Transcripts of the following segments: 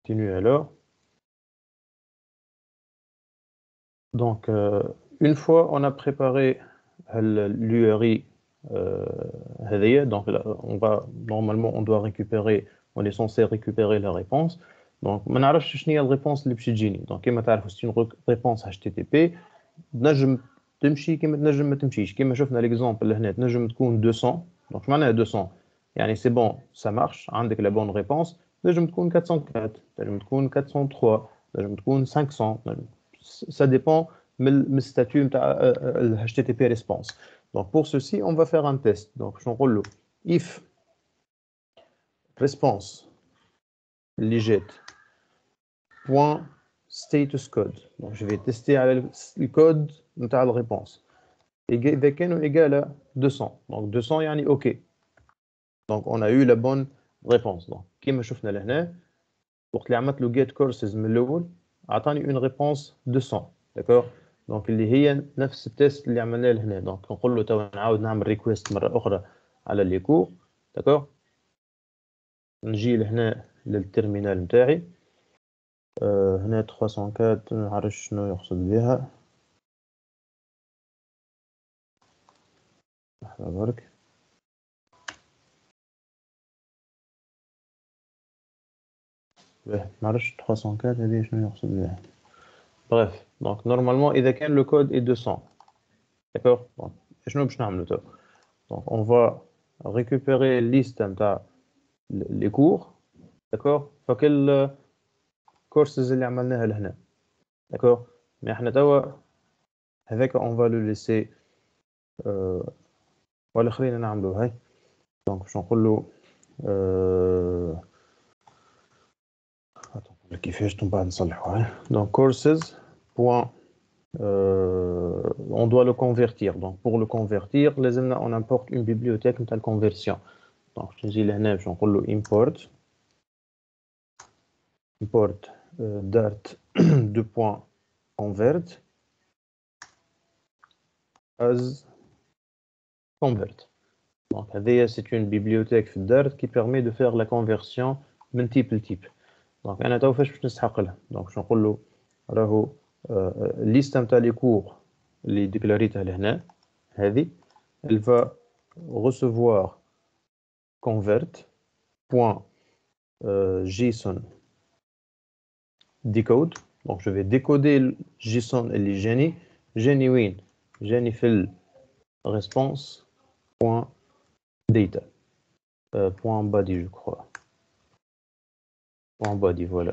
continue alors. Donc, une fois on a préparé l'URI, donc là, normalement on doit récupérer, on est censé récupérer la réponse. Donc ما نعرفش شنو هي الريبونس اللي باش تجيني. donc كما تعرفوا c'est une réponse HTTP تنجم تمشي كما تنجم ما تمشيش. كما شفنا l'exemple هنا تنجم تكون 200. donc شو معناها 200 يعني c'est bon ça marche عندك la bonne réponse. تنجم تكون 404 تنجم تكون 403 تنجم تكون 500 ça dépend من الستاتيو نتاع ال HTTP response. Donc pour ceci, on va faire un test. Donc je enroule if response legit point status code. Donc je vais tester le code de la réponse. إذا كانوا égal à 200. Donc 200 يعني OK. Donc on a eu la bonne réponse. Donc كما شفنا لهنا وقت اللي عملت له get courses من الأول أعطاني une réponse 200. D'accord. دونك اللي هي نفس التيست اللي عملناه لهنا. دونك نقول له تو نعاود نعمل ريكويست مره اخرى على لي كور. داكور نجي لهنا للتيرمينال نتاعي. هنا 304 ما نعرفش شنو يقصد بها. لحظه برك. ما نعرفش 304 هذه شنو يقصد بها. bref donc normalement اذا كان le code est 200. d'accord donc شنو باش نعملوا تو. donc on va récupérer liste نتاع les cours. d'accord فكل courses اللي عملناها لهنا. d'accord mais احنا توا هذاك on va le laisser ولا خلينا نعملوا هاي. donc باش نقول له كيفاش من بعد نصلحوا هاي. donc courses point on doit le convertir. donc pour le convertir لازمنا on importe une bibliothèque نتاع conversion. donc باش نجي لهنا باش نقول له import dart de point convert as convert. donc c'est une bibliothèque Dart qui permet de faire la conversion multiple type. donc انا تو فاش باش نسحق لها. donc باش نقول له راهو ليست نتاع لي كور اللي ديكلاريتها لهنا هذه elle va recevoir convert point json decode. donc je vais décoder json اللي جاني وين جاني في response point data point body je crois point body voilà.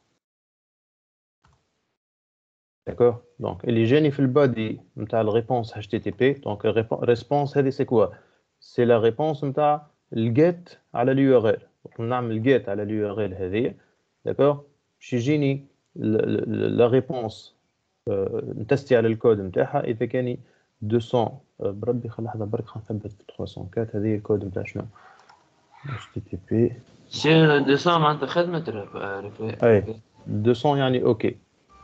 d'accord donc اللي جاني في البادي نتاع الريبونس HTTP. donc réponse هذه c'est quoi. c'est la réponse نتاع الجيت على الURL. نعمل جيت على الURL هذه. d'accord باش يجيني la réponse نتستي على الكود نتاعها اذا كان 200 بربي خل لحظه برك خلينا نثبت 304 هذه الكود نتاع شنو HTTP. سي 200 معناتها خدمة اي 200 يعني اوكي.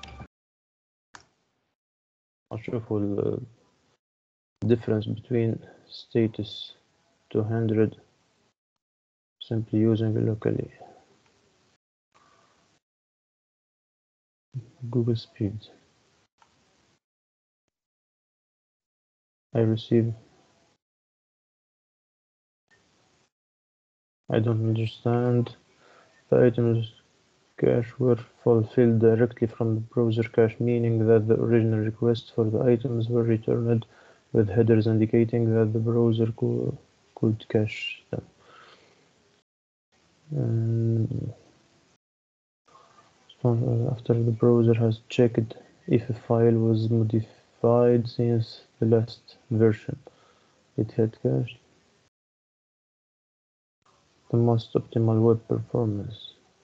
نشوفوا ال difference between status 200 simply using locally Google Speed. I receive. I don't understand. The items cache were fulfilled directly from the browser cache, meaning that the original requests for the items were returned with headers indicating that the browser could cache them. After the browser has checked if a file was modified since the last version, it had cached the most optimal web performance.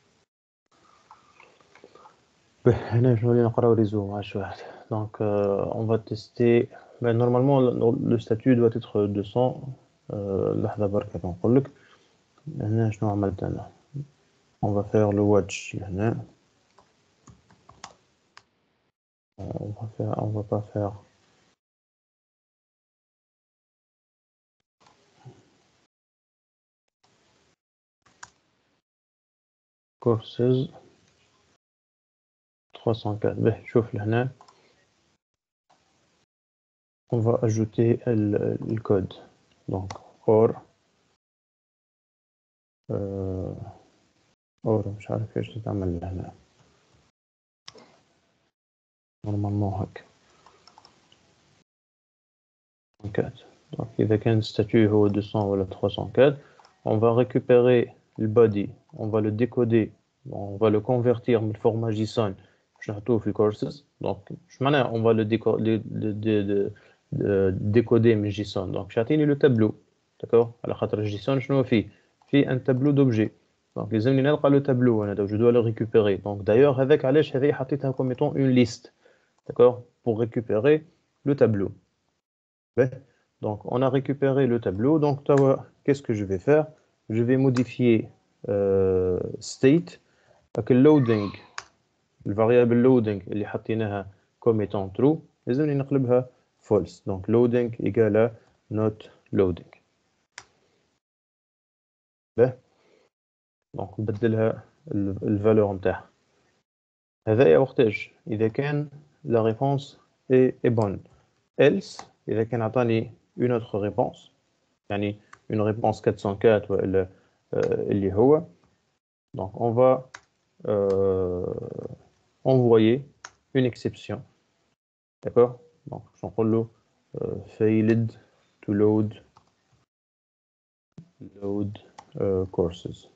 هنا باش نولي نقراو ريزو مع شويه. donc on va tester. mais normalement le statut doit être 200. لحظه برك نقول لك هنا شنو عملت انا. on va faire le watch هنا. on va pas faire courses 304. Ben, شوف لهنا. On va ajouter le code. Donc, or مش عارف ايش تتعمل هنا. normalement هيك. 4. Donc, إذا كان statut هو 200 ولا 304, on va récupérer le body, on va le décoder, on va le convertir من format JSON باش نحطوه في courses. Donc, je معناها on va le décoder من JSON. Donc, j'atteins le tableau. D'accord? على خاطر JSON شنو فيه un tableau d'objets. Donc, لازمني نلقى le tableau أنا, donc je dois le récupérer. Donc, d'ailleurs, avec علاش هذه حطيتها comme étant une liste. D'accord? Pour récupérer le tableau. Donc, on a récupéré le tableau. Donc, qu'est-ce que je vais faire? Je vais modifier state avec le loading, le variable loading اللي حطيناها comme étant true. لازمني نقلبها false. Donc, loading égale à not loading. Donc, نبدلها الفالور نتاعها. هذا وقتاش إذا كان la réponse est bonne. Else إذا كان عطاني une autre réponse, يعني une réponse 404 ولا اللي هو, donc on va envoyer une exception. D'accord? Donc je نقول له failed to load courses.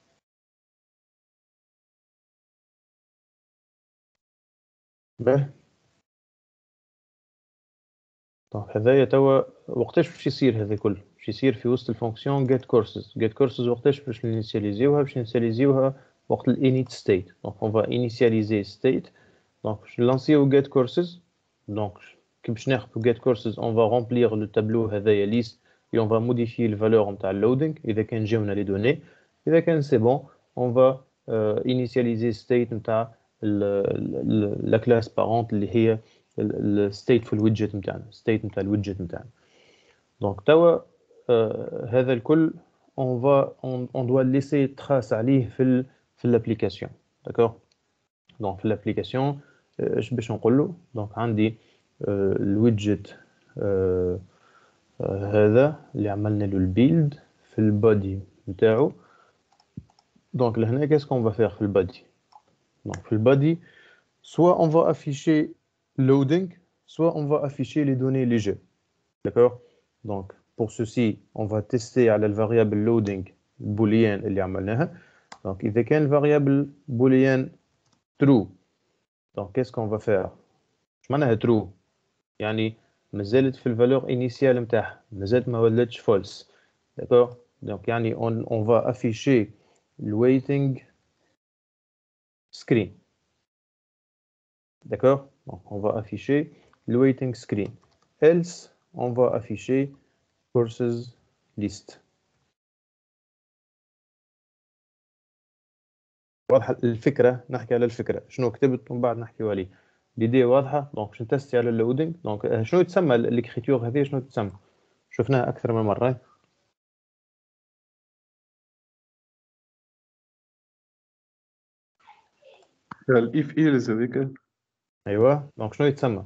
باهي. دونك هذايا توا وقتاش باش يصير هذا كله؟ باش يصير في وسط الفونكسيون get courses وقتاش باش نينيسياليزيوها؟ باش نينيسياليزيوها وقت الinit state. Donc on va initialiser state. Donc je lancer get courses. Donc كي باش ناخذ get courses on va remplir le tableau هذايا list et on va modifier le valeur نتاع loading إذا كان جاونا les données. إذا كان c'est bon on va initialiser state نتاع la classe parente اللي هي الستيتفul widget نتاعنا, state نتاع الويدجت نتاعنا. دونك توا هذا الكل on doit laisser trace عليه في l'application. D'accord? Donc في l'application ايش باش نقول له؟ دونك عندي الويدجت هذا اللي عملنا له البيلد في البادي نتاعو. دونك لهنا qu'est-ce qu'on va faire في البادي؟ Donc في البادي soit on va afficher loading, soit on va afficher les données légères. D'accord? Donc, pour ceci, on va tester à la variable loading boolean اللي عملناها. Donc, إذا كان variable boolean true, donc qu'est-ce qu'on va faire? إيش معناها true؟ يعني مازالت في الفالور initiale نتاعها, مازالت ما ولاتش false. D'accord? Donc, يعني on va afficher le waiting screen. D'accord? Donc, on va afficher le waiting screen. Else, on va afficher courses list. واضحة الفكرة؟ نحكي على الفكرة شنو كتبت ومن بعد نحكي عليه. ليدي واضحة. دونك باش نتستي على اللودينغ. دونك شنو تسمى الكريتور هذه؟ شنو تسمى؟ شفناها أكثر من مرة. الإف إيلز هذيك. أيوة. دونك شنو يتسمى؟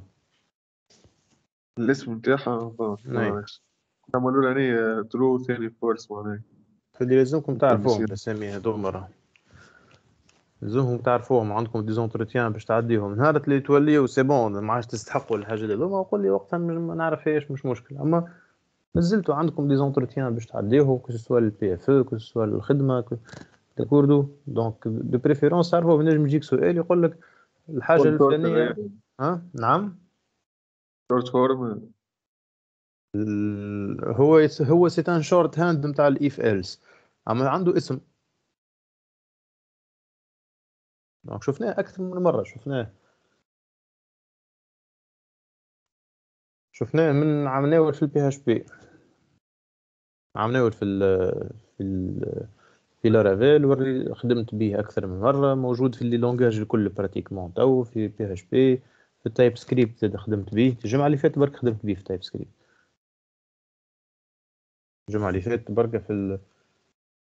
الاسم نتاعها معليش. عملوا يعني ترو ثاني فورس معناها. فاللي لازمكم تعرفوهم الأسامي هذو مرة. لازمكم تعرفوهم عندكم ديزونتروتيان باش تعديهم. نهار اللي توليو سي بون ما عادش تستحقوا الحاجة هذوما وقول لي وقتها ما نعرفهاش مش مشكل. أما نزلتوا عندكم ديزونتروتيان باش تعديوه كو سوا البي اف او كو سوا الخدمة داكوردو. دونك دو بريفيرونس تعرفوا بنجم يجيك سؤال يقول لك الحاجة الفلانية. ها نعم. شورت فورم. هو سي ان شورت هاند نتاع الاف ايلس اما عنده اسم. دونك شفناه اكثر من مرة. شفناه من عملناه في البي اتش بي, عملناه في لارافيل وري خدمت به اكثر من مرة. موجود في اللي لونجاج الكل براتيكمون تو في بي اتش بي. في التايب سكريبت زاد خدمت به. الجمعة اللي فاتت برك خدمت به في تايب سكريبت. الجمعة اللي فاتت برك في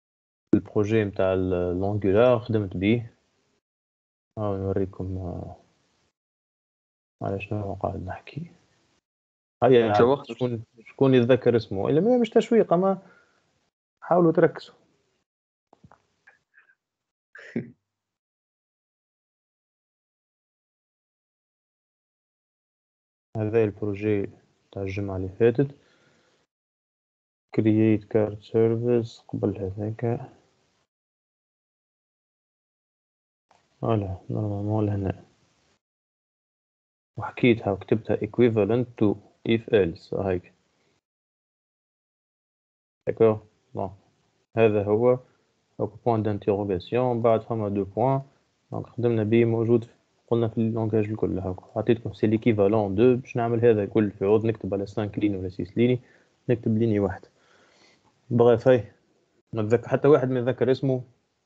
البروجي نتاع الانجولار خدمت به. نوريكم على شنو قاعد نحكي. هيا شوقت. شكون يتذكر اسمه؟ إلا مش تشويق، أما حاولوا تركزوا. هذا البروجي تاع الجمعة اللي فاتت، create card service. قبل هذاك فوالا نورمالمون لهنا، وحكيتها وكتبتها equivalent to if else هيك. داكور بون، هذا هو point d'interrogation، بعد فما دو بوان. دونك خدمنا به موجود قلنا في اللونجاج الكل. هاكا عطيتكم سي ليكيفالون دو. باش نعمل هذا الكل في عوض نكتب على 5 لين ولا 6 لين، نكتب ليني واحد. بغيف هاي ما تذكر حتى واحد ما يتذكر اسمه.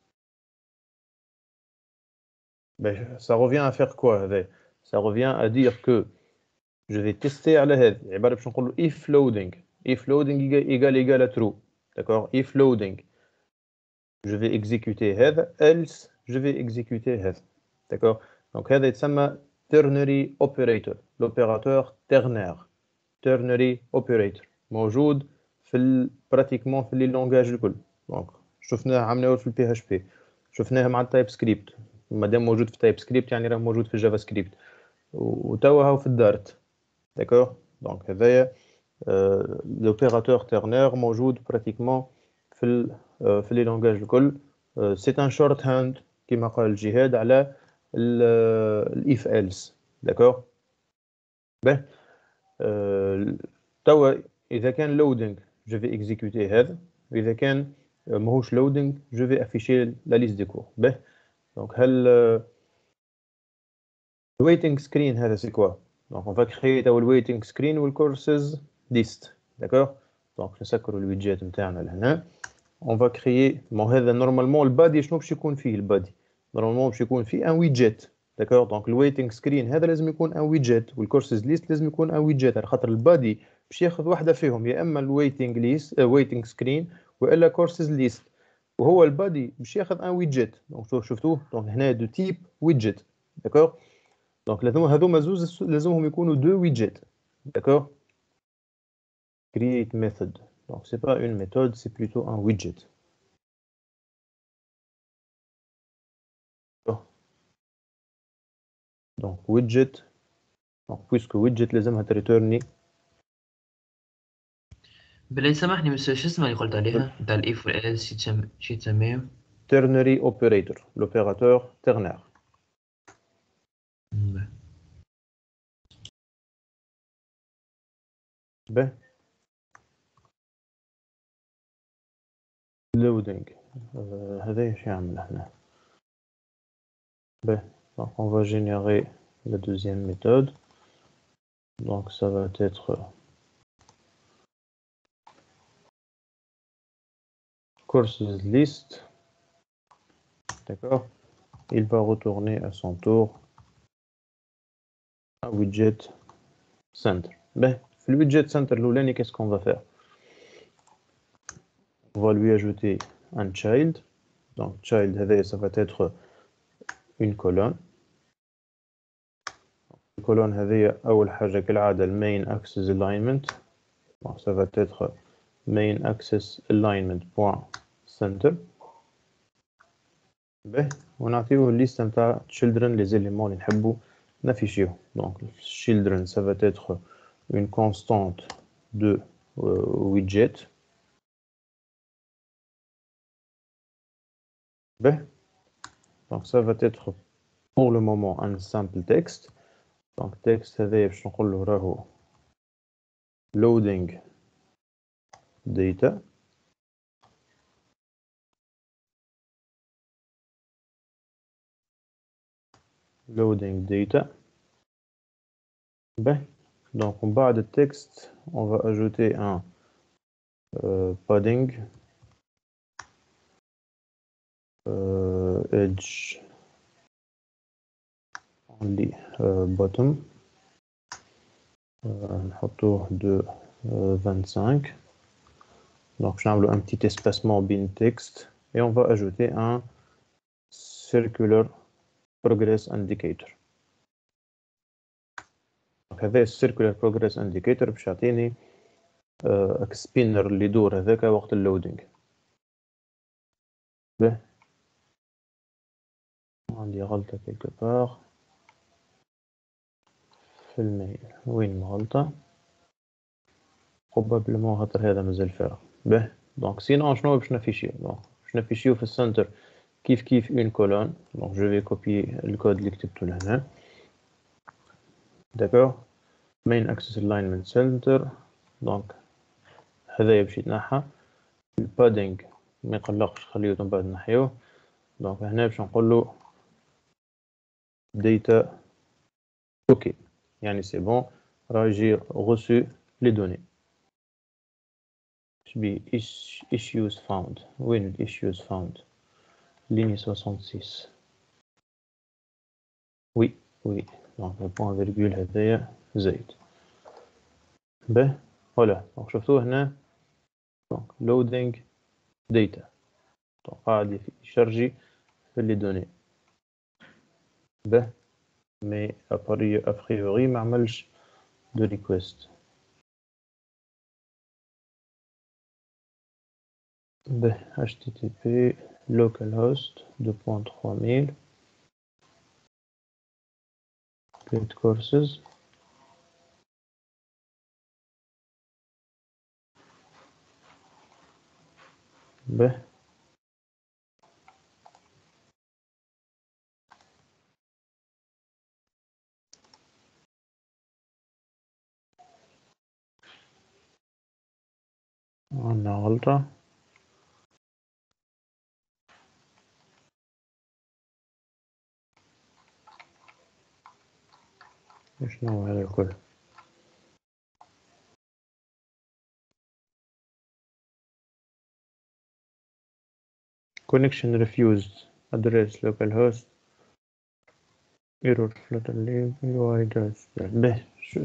Ça revient à faire quoi هذا؟ Ça revient à dire que je vais tester على هذا. عبارة باش نقول له if loading. If loading égale à true. D'accord. If loading je vais exécuter هذا, else je vais exécuter هذا. D'accord. Donc هذا يتسمى ternary operator. L'opérateur ternaire. Ternary operator موجود في pratiquement في les langages الكل. Donc شفناه عملناه في البي اتش بي، شفناه مع التايب سكريبت. مادام موجود في تايب سكريبت يعني راه موجود في الجافا سكريبت، وتوا هو في الدارت. داكور. دونك هذايا لوبيراتور تيرنير موجود براتيكمون في لي لونغاج الكل. سي ان شورت هاند كما قال الجهاد على الاف ايلس. داكور. به توا اذا كان لودينغ جو في اكزيكوتي هذا، واذا كان ماهوش لودينغ جو في افيشي لا ليست دي كور. به دونك هل الويتنج سكرين هذا سي كوا؟ دونك اون فا كريي توا الويتنج سكرين والكورسز ليست. داكور. دونك نسكروا الويدجات نتاعنا لهنا. اون فا كريي هذا نورمالمون البادي شنو باش يكون فيه؟ البادي نورمالمون باش يكون فيه ان ويدجات. داكور. دونك الويتنج سكرين هذا لازم يكون ان ويدجات، والكورسز ليست لازم يكون ان ويدجات، على خاطر البادي باش ياخذ واحده فيهم، يا اما الويتنج ليست ويتنج سكرين والا كورسز ليست، وهو البادي باش ياخذ ان ويدجات. دونك شفتوه. دونك هنا دو تيب ويدجت. داكور. دونك هذوما زوز لازمهم يكونوا دو ويدجت. داكور. create method. Donc c'est pas une méthode, c'est plutôt un widget. Donc widget. Donc puisque widget لازمها تريتورني. بالله سامحني بس شو اسمه اللي قلت عليها نتاع الاف والالس شي تسميه؟ ternary operator. L'opérateur ternaire. به loading. هذا ايش يعمل هنا؟ به donc on va générer la deuxième méthode. Donc ça va être courses list. D'accord. Il va retourner à son tour un widget center. Ben, le widget center l'oulani, qu'est-ce qu'on va faire? On va lui ajouter un child. Donc child ça va être une colonne. La colonne أول حاجة كالعادة main axis alignment. Donc ça va être main axis alignment point center. به ونعطيه الليست نتاع children les éléments اللي نحبوا نافيشيهم. Donc children ça va être une constante de widget. Ben, donc ça va être pour le moment un simple texte. Donc texte هذايا باش نقول له راهو loading data. Loading data. Ben, donc en bas de texte on va ajouter un padding edge only bottom. نحطوه de 25. Donc je vais un petit espacement bin texte et on va ajouter un circular progress indicator. دونك هذا السيركولار بروجريس انديكيتور باش يعطيني سبينر اللي يدور هذاك وقت اللودينغ. به عندي غلطة كيلكو بار في الميل، وين الغلطة؟ probablement خاطر هذا مازال فارغ. به دونك سينون شنو باش نافيشيو؟ دونك باش نافيشيو في السنتر كيف اون كولون. دونك جو في كوبي الكود اللي كتبته لهنا. داكور main axis alignment center. دونك هذايا باش يتنحى. البادينغ ما يقلقش خليه من بعد نحيوه. دونك هنا باش نقولو data ok يعني سي بون راه جي reçu les données. شبي issues found. وين ال issues found؟ ligne 66. oui دونك البوان فيرغول هذايا زايد. به فوالا دونك شفتوه هنا. دونك loading data دونك قاعد يشارجي في لي دوني. به مي ابريوري ما عملش دو ريكويست. به http localhost 2.3000 get courses. به عندنا غلطة. شنو هذا الكل؟ connection refused address localhost error flutter lib UI does. به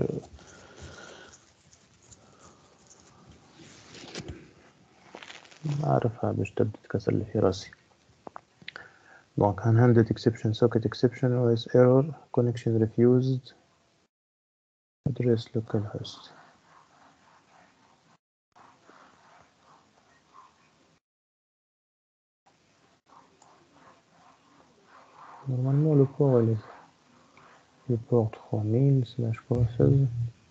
أعرفها باش تبدأ تكسر لي في راسي. دونك unhandled exception socket exception OS error connection refused address localhost. Normalement le port est le port 3000/courses.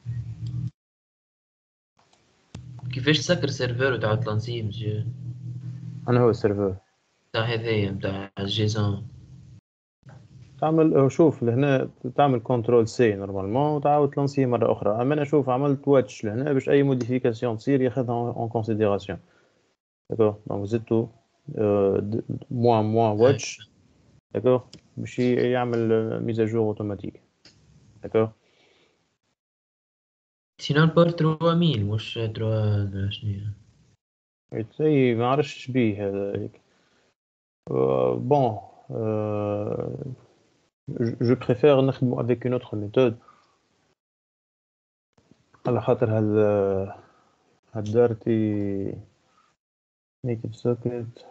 كيفاش تسكر سيرفر وتعاود تلانسيه مسيو؟ أنا هو السيرفر تاع هذايا نتاع الجيزون. تعمل شوف لهنا تعمل كنترول سي نورمالمون وتعاود تلانسيه مرة أخرى. أما أنا شوف عملت واتش لهنا باش أي موديفيكاسيون تصير ياخذها اون كونسيديراسيون. داكور دونك زدتو موان واتش داكور باش يعمل ميزاجور اوتوماتيك. داكور سينو البورت 3000 مش 3 شنو. اي ما عرفتش شبيه هذا هيك. بون جو بريفير نخدمو افيك اون اوتر ميثود على خاطر هاد دارتي نيتيف سوكيت.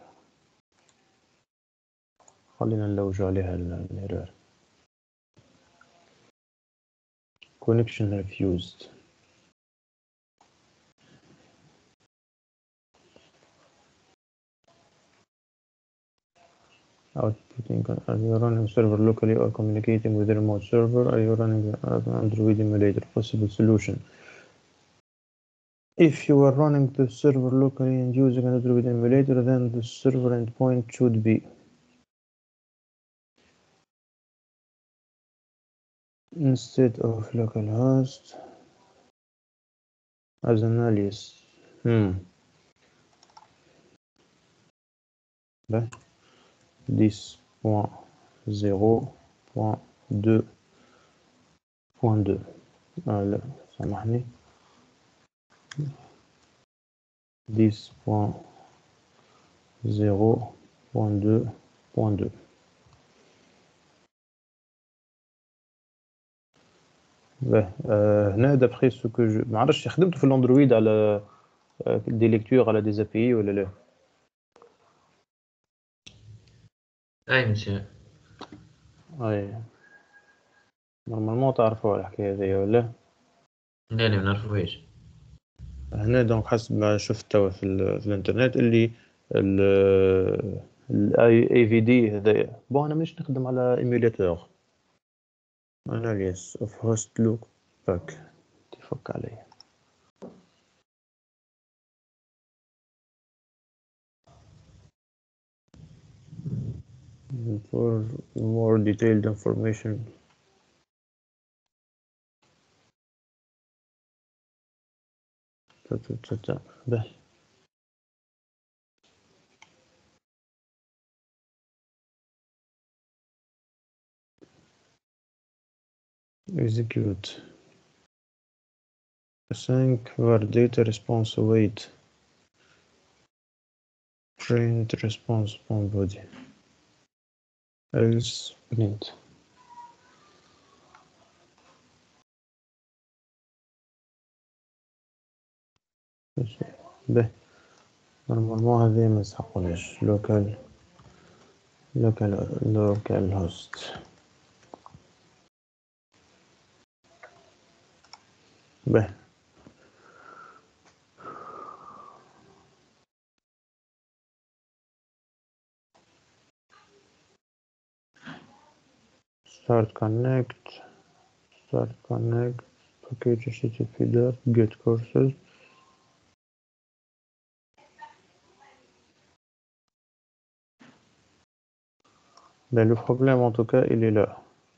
خلينا نلوجو عليها الايرور connection refused. Outputting, are you running server locally or communicating with a remote server? Are you running an Android emulator? Possible solution. If you are running the server locally and using an Android emulator, then the server endpoint should be instead of localhost as an alias. Là, 10.0.2.2. Voilà, ça marche. 10.0.2.2. هنا d'après ce que je ما عرفتش خدمت في الاندرويد على دي ليكتور على دي API ولا لا. اي مسيو اي نورمالمون تعرفوا على الحكايه هذه ولا لا لا ما نعرفوهاش. هنا دونك حسب ما شفت توا في الانترنت اللي الاي في دي هذايا بون انا مانيش نخدم على ايميوليتور اناليز اوف هوست لوك باك تفك عليه. For more detailed information به execute async var data response await print response on body else print. به نورمالمون هذه ما يسحقوناش local host. به start connect package HTTP dot get courses. Ben, le problème en tout cas il est là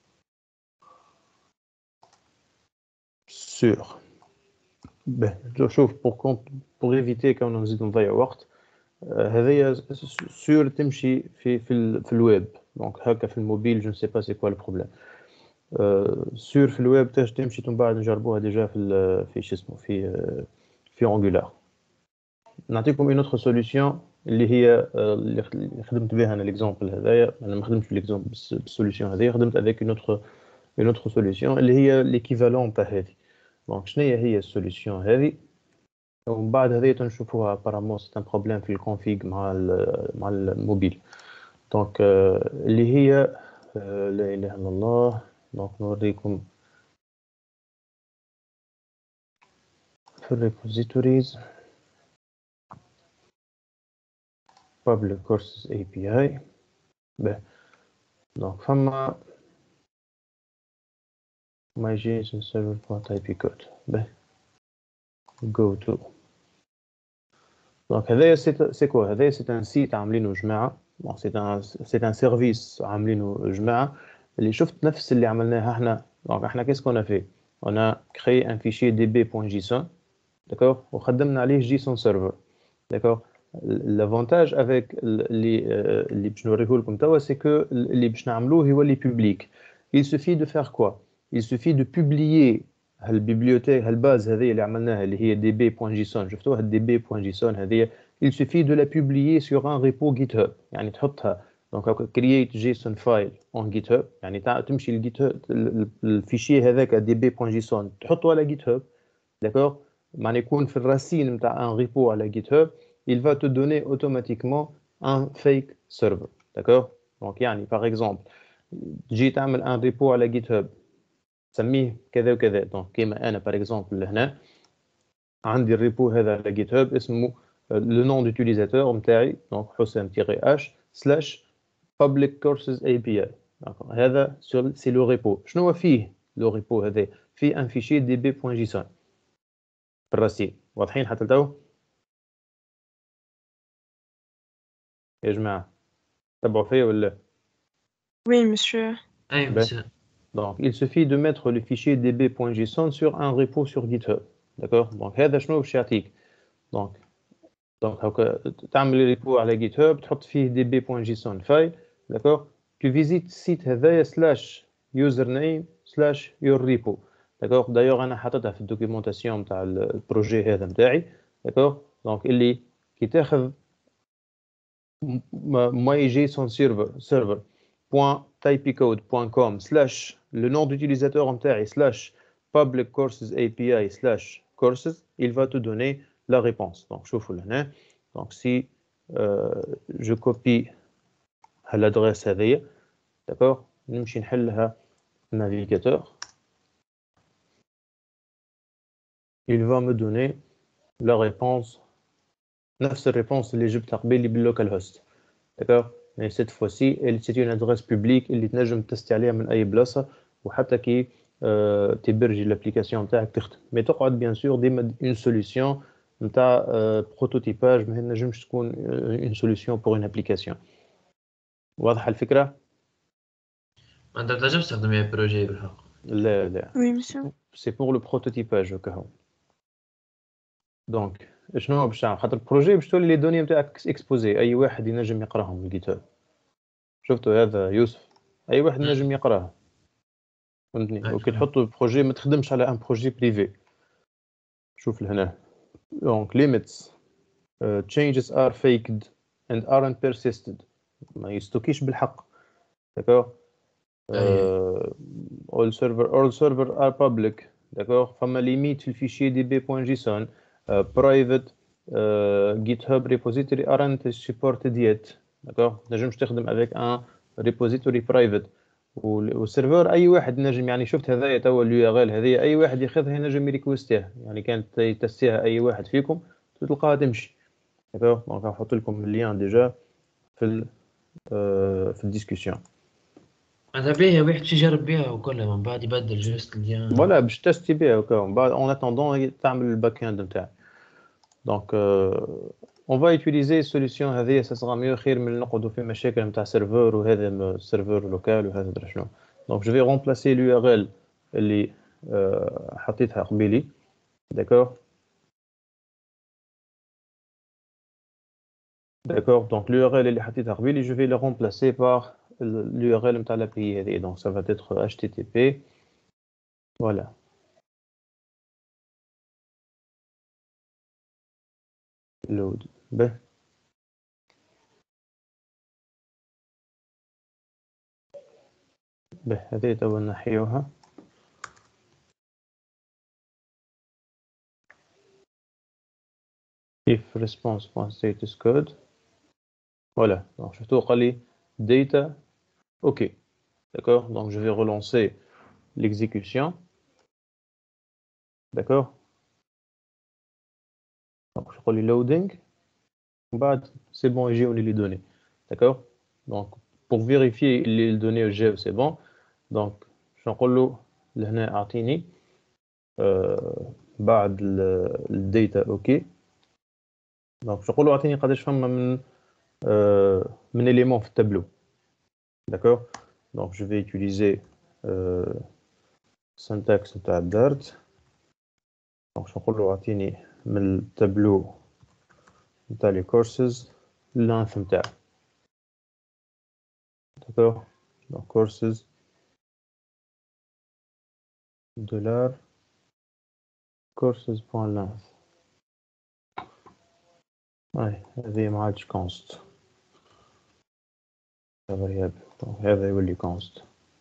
sur ben, شوف pour éviter كون نزيدو نضيع وقت هذايا سور تمشي في الويب دونك هكا في الموبيل جو نسي با سي كوا البروبليم سور في الويب تمشي من بعد نجربوها ديجا في شو اسمه في انجولار. نعطيكم اون اوتر سوليوشن اللي هي اللي خدمت بها انا ليكزامبل هذايا. انا ما خدمتش ليكزامبل بالسوليوشن هذايا، خدمت افيك اون اوتر سوليوشن اللي هي ليكيفالون تاع هذه. دونك شنو هي السوليوشن هذه ومن بعد هذه تنشوفوها ابارامون سي ان بروبليم في الكونفيغ مع الموبيل. دونك اللي هي لا اله الا الله. دونك نوريكم في الريبوزيتوريز public courses API. به دونك فما my.json server.ip code. به go to. دونك هذايا سي كوا هذايا سي ان سيت عاملينه جماعه. دونك سي ان سيرفيس عاملينه جماعه اللي شفت نفس اللي عملناه احنا. دونك احنا كيس كنا فيه on a créé un fichier db.json d'accord وخدمنا عليه جيسون سيرفر d'accord. l'avantage avec اللي باش نوريه لكم توا سي كو اللي باش نعملوه هو اللي بوبليك. il suffit de faire quoi il suffit de publier هالبيبليوتيك هالباز هذه اللي عملناها اللي هي db.json شفتوها db.json هذه il suffit de la publier sur un repo GitHub يعني تحطها دونك create json file en GitHub يعني تمشي الجيت الفيشي هذاك db.json تحطه على GitHub d'accord معنى يكون في الراسين نتاع un repo على GitHub il va te donner automatiquement un fake server d'accord. donc يعني par exemple تجي تعمل un repo على GitHub سميه كذا وكذا. دونك كيما انا باغ اكزومبل هنا عندي الريبو هذا على جيت هاب اسمه لو نون دوتيليزاتور نتاعي دونك حسام-h/public courses API. هذا سي لو ريبو. شنو فيه لو ريبو هذا؟ فيه ان فيشي db.json في الراسين. واضحين حتى تو يا جماعه؟ تبعوا فيا ولا؟ Oui, monsieur. اي مساء. Donc, il suffit de mettre le fichier db.json sur un repo sur GitHub. D'accord. Donc, هذا شنو باش يعطيك؟ دونك هكا تعمل ريبو على GitHub تحط فيه db.json فايل. d'accord. tu visites السيت هذايا سلاش يوزر نيم سلاش يور ريبو. d'accord. d'ailleurs انا حاططها في الدوكيومونطاسيون نتاع البروجي هذا نتاعي. d'accord. donc اللي كي تاخذ my.json server .typicode.com slash le nom d'utilisateur نتاعي slash public courses API slash courses il va te donner la réponse. donc شوفوا لهنا. donc si je copie l'adresse هذه d'accord نمشي نحلها navigateur il va me donner la réponse, نفس الريبونس اللي جبتها قبيل باللوكال هوست. d'accord. mais cette fois-ci c'est une adresse publique اللي تنجم تستي عليها من اي بلاصه وحتى كي تبرجي l'application نتاعك تخدم. mais تقعد bien sûr ديما une solution نتاع prototypage ما نجمش تكون une solution pour une application. واضحه الفكره؟ ما انت بتنجم تستخدم بروجي بالحق. لا Oui, monsieur. c'est pour le prototypage كهو. donc شنو باش تعمل؟ خاطر البروجي باش تولي لي دوني نتاعك اكسبوزي اي واحد ينجم يقراهم من الجيت هاب. شفتوا هذا يوسف؟ اي واحد ينجم يقراها فهمتني. وكي تحطوا بروجي ما تخدمش على ان بروجي بريفي. شوف لهنا donc limits changes are faked and aren't persisted ما يستوكيش بالحق. d'accord. all server are public. d'accord. فما ليميت في الفيشي db.json private GitHub repository aren't supported yet. d'accord. نجمش تخدم avec un repository private والسيرفر اي واحد نجم يعني شفت هذايا توا اليو ار ال هذه اي واحد ياخذها ينجم يريكوستيها يعني كانت يتسيها اي واحد فيكم تلقاها تمشي. d'accord. دونك نحط لكم اللين ديجا في الديسكسيون. ماذا بيها واحد شي يجرب بيها وكلها من بعد يبدل جوست اللي فوالا باش تستي بها وكا من بعد اون اتوندون تعمل الباك اند نتاعك. دونك اون فا يوتيليزي السوليسيون هذه سا سغا ميو خير من نقعدوا في مشاكل نتاع سيرفور وهذا سيرفور لوكال وهذا درا شنو. دونك جو في رومبلاسي اليو ار ال اللي حطيتها قبيلي. داكور. D'accord, donc l'URL اللي حطيتها قبيلي je vais le remplacer par l'URL نتاع l'API هذه. donc ça va être HTTP. voilà. load به هذه توا نحيوها. if response.status code. voilà, donc شفتوا قال لي data ok. d'accord, donc je vais relancer l'exécution. d'accord. donc je قال لي loading من بعد c'est bon يجيوني les données. d'accord. donc pour vérifier les données جاو c'est bon. donc je نقول له لهنا اعطيني بعد الداتا اوكي. دونك باش نقولوا اعطيني قداش فما من éléments في التابلو. d'accord. donc je vais utiliser syntaxe نتاع dart. donc باش نقولوا اعطيني من التابلو نتاع لي courses length نتاع. d'accord. donc courses $. courses.length. هذه ما عادش const variable. donc هذا يولي const.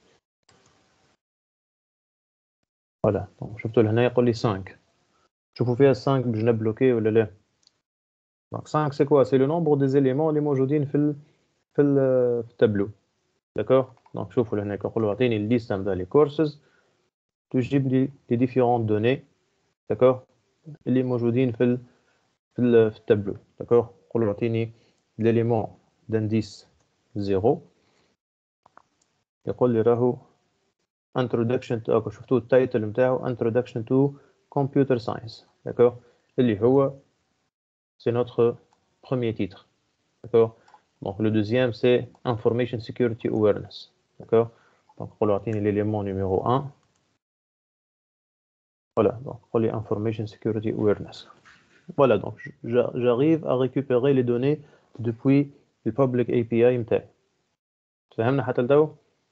voilà. donc شفتوا لهنا يقول لي 5. شوفوا فيها 5 باش نبلوكي ولا لا. donc 5 c'est quoi? c'est le nombre des éléments اللي موجودين في التابلو. d'accord. donc شوفوا لهنا يقولوا اعطيني الليست نتاع لي courses تجيب لي les différentes données. d'accord. اللي موجودين في التابلو. d'accord. يقولوا اعطيني l'élément d'indice 0. يقول لي راهو introduction to شفتوا التايتل نتاعو introduction to computer science. d'accord. اللي هو c'est notre premier titre. d'accord. donc le deuxième c'est information security awareness. d'accord. donc on va obtenir l'élément numéro 1. voilà. donc on les information security awareness. voilà. donc j'arrive à récupérer les données depuis le public API نتاعي. فهمنا حتى لتو؟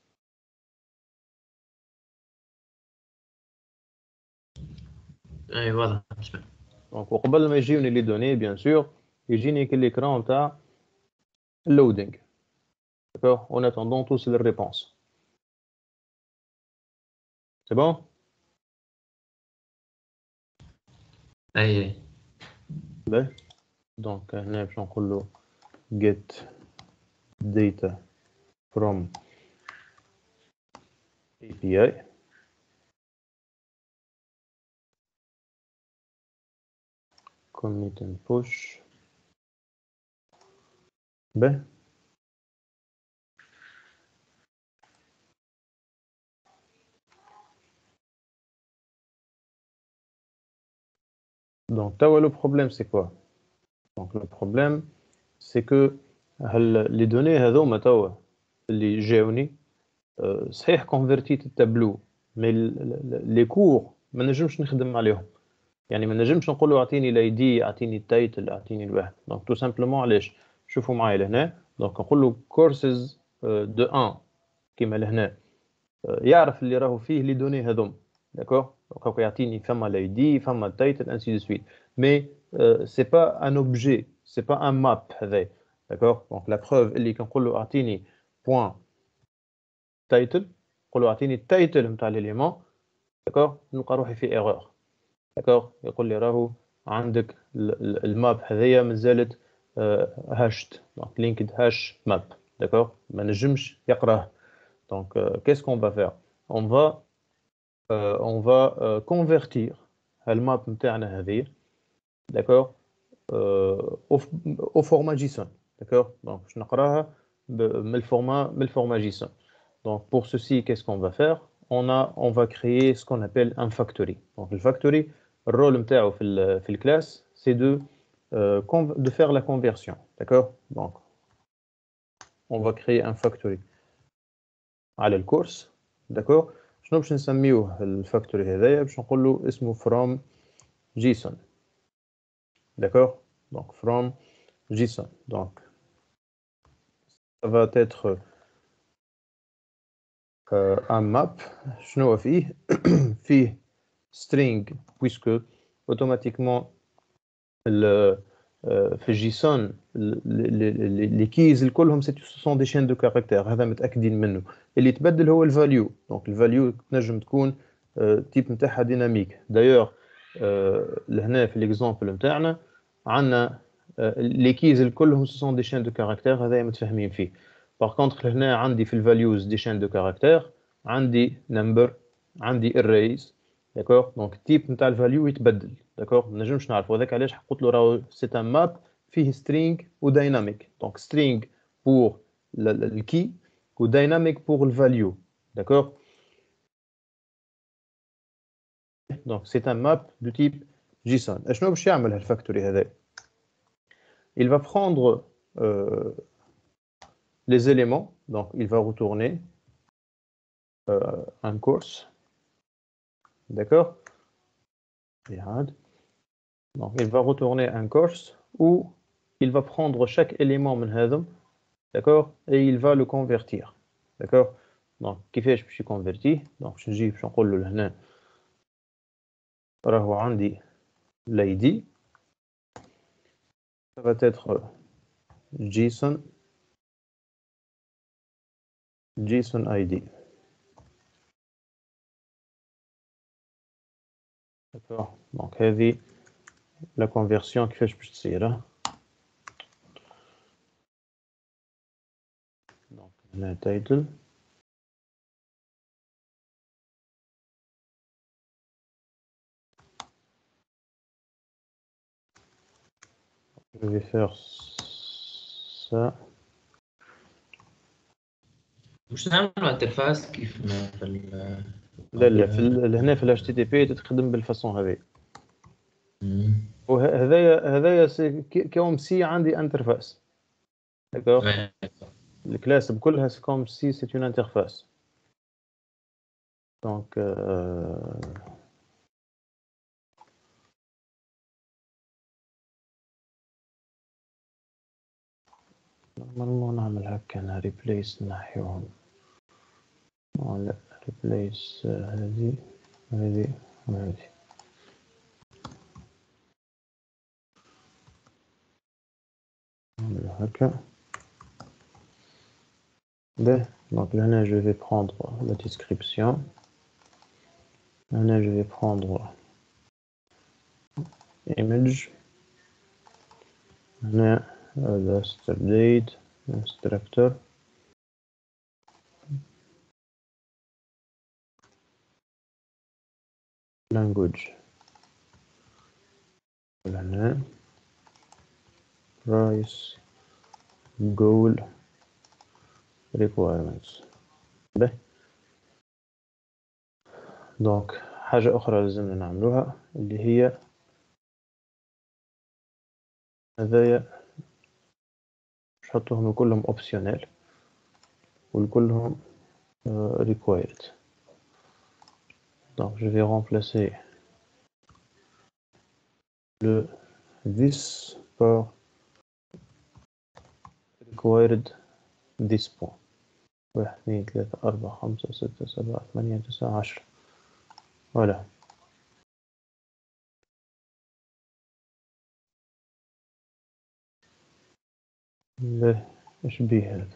اي واضح. donc وقبل ما يجيوني لي دوني bien sûr يجيني كل l'écran نتاع loading. d'accord. en attendant tous les réponses. c'est bon. اي donc هنا باش نقول له get data from API. commit and push. Ben. Donc, le problème, c'est quoi? Donc, le problème, c'est que les données, les géonies, صحيح convertit التابلو mais les cours ما نجمش نخدم عليهم يعني ما نجمش نقول له اعطيني الاي دي اعطيني التايتل اعطيني الواحد دونك تو سامبلومون علاش شوفوا معايا لهنا دونك نقول له كورسز دو 1 كيما لهنا يعرف اللي راهو فيه لي دوني هذوم داكور دونك يعطيني فما الاي دي فما التايتل انسي دو سويت مي سي با ان اوبجي سي با ان ماب هذا داكور دونك لا بروف اللي كنقول له اعطيني بوين تايتل نقول له اعطيني التايتل نتاع ليليمون داكور نلقى روحي في ايرور داكور يقول لي راهو عندك الماب هذيا مازالت هاشت دونك لينكد هاش ماب داكور ما نجمش يقراه دونك qu'est-ce qu'on va faire on va convertir الماب نتاعنا هذه داكور au format JSON داكور دونك باش نقراها من الفورما JSON. Donc, pour ceci, qu'est-ce qu'on va faire? On va créer ce qu'on appelle un factory. Donc, le factory, le rôle de la classe, c'est de faire la conversion. D'accord? Donc, on va créer un factory à le course. D'accord? Je vais نسميه le factory هذايا باش نقول له اسمه from JSON. D'accord? Donc, from JSON. Donc, ça va être un map شنو فيه فيه string puisque automatiquement في JSON les keys كلهم ce sont des chaînes de caractères هذا متأكدين منه اللي تبدل هو الفاليو دونك الفاليو تنجم تكون تيب نتاعها ديناميك دايوغ لهنا في الاكزامبل نتاعنا عندنا les keys كلهم ce sont des chaînes de caractères هذا متفاهمين فيه. Par contre هنا عندي في الفاليوز دي chaînes de caractères عندي number عندي arrays داكور دونك التيب نتاع الفاليو يتبدل داكور ما نجمش نعرفوا هذاك علاش قلت له راهو سي ان ماب فيه سترينغ ودايناميك دونك سترينغ بور الكي ودايناميك بور الفاليو داكور دونك سي ان ماب دو تيب جيسون اشنو باش يعمل هالفاكتوري هذا il va prendre les éléments donc il va retourner un course d'accord donc il va retourner un course où il va prendre chaque élément من هذم d'accord et il va le convertir d'accord donc كيفاش باش يكونفيرتيه donc باش نجي باش نقول له لهنا راهو عندي l'id ça va être JSON ID d'accord donc هذه la conversion كيفاش باش تصير donc هنا title je vais faire ça مش نعمل انترفاس كيف ما في لا هنا في ال HTTP تتخدم بالفاصون هذه وهذايا كوم سي عندي انترفاس داكوغ الكلاس بكلها كوم سي سي اون انترفاس دونك نورمالمون نعمل هكا انا ريبليس نحيهم لا ريبليس هذه وهذه نعمل هكا donc là je vais prendre la description là je vais prendre image là the start date instructor language هنا price goal requirements. به دونك حاجة أخرى لازمنا نعملوها اللي هي هذايا نحطهم كلهم optionnel وكلهم required. Donc je vais remplacer le this par required this point. 1 2 3 4 5 6 7 8 9 10. Voilà. ايش بيه هذا؟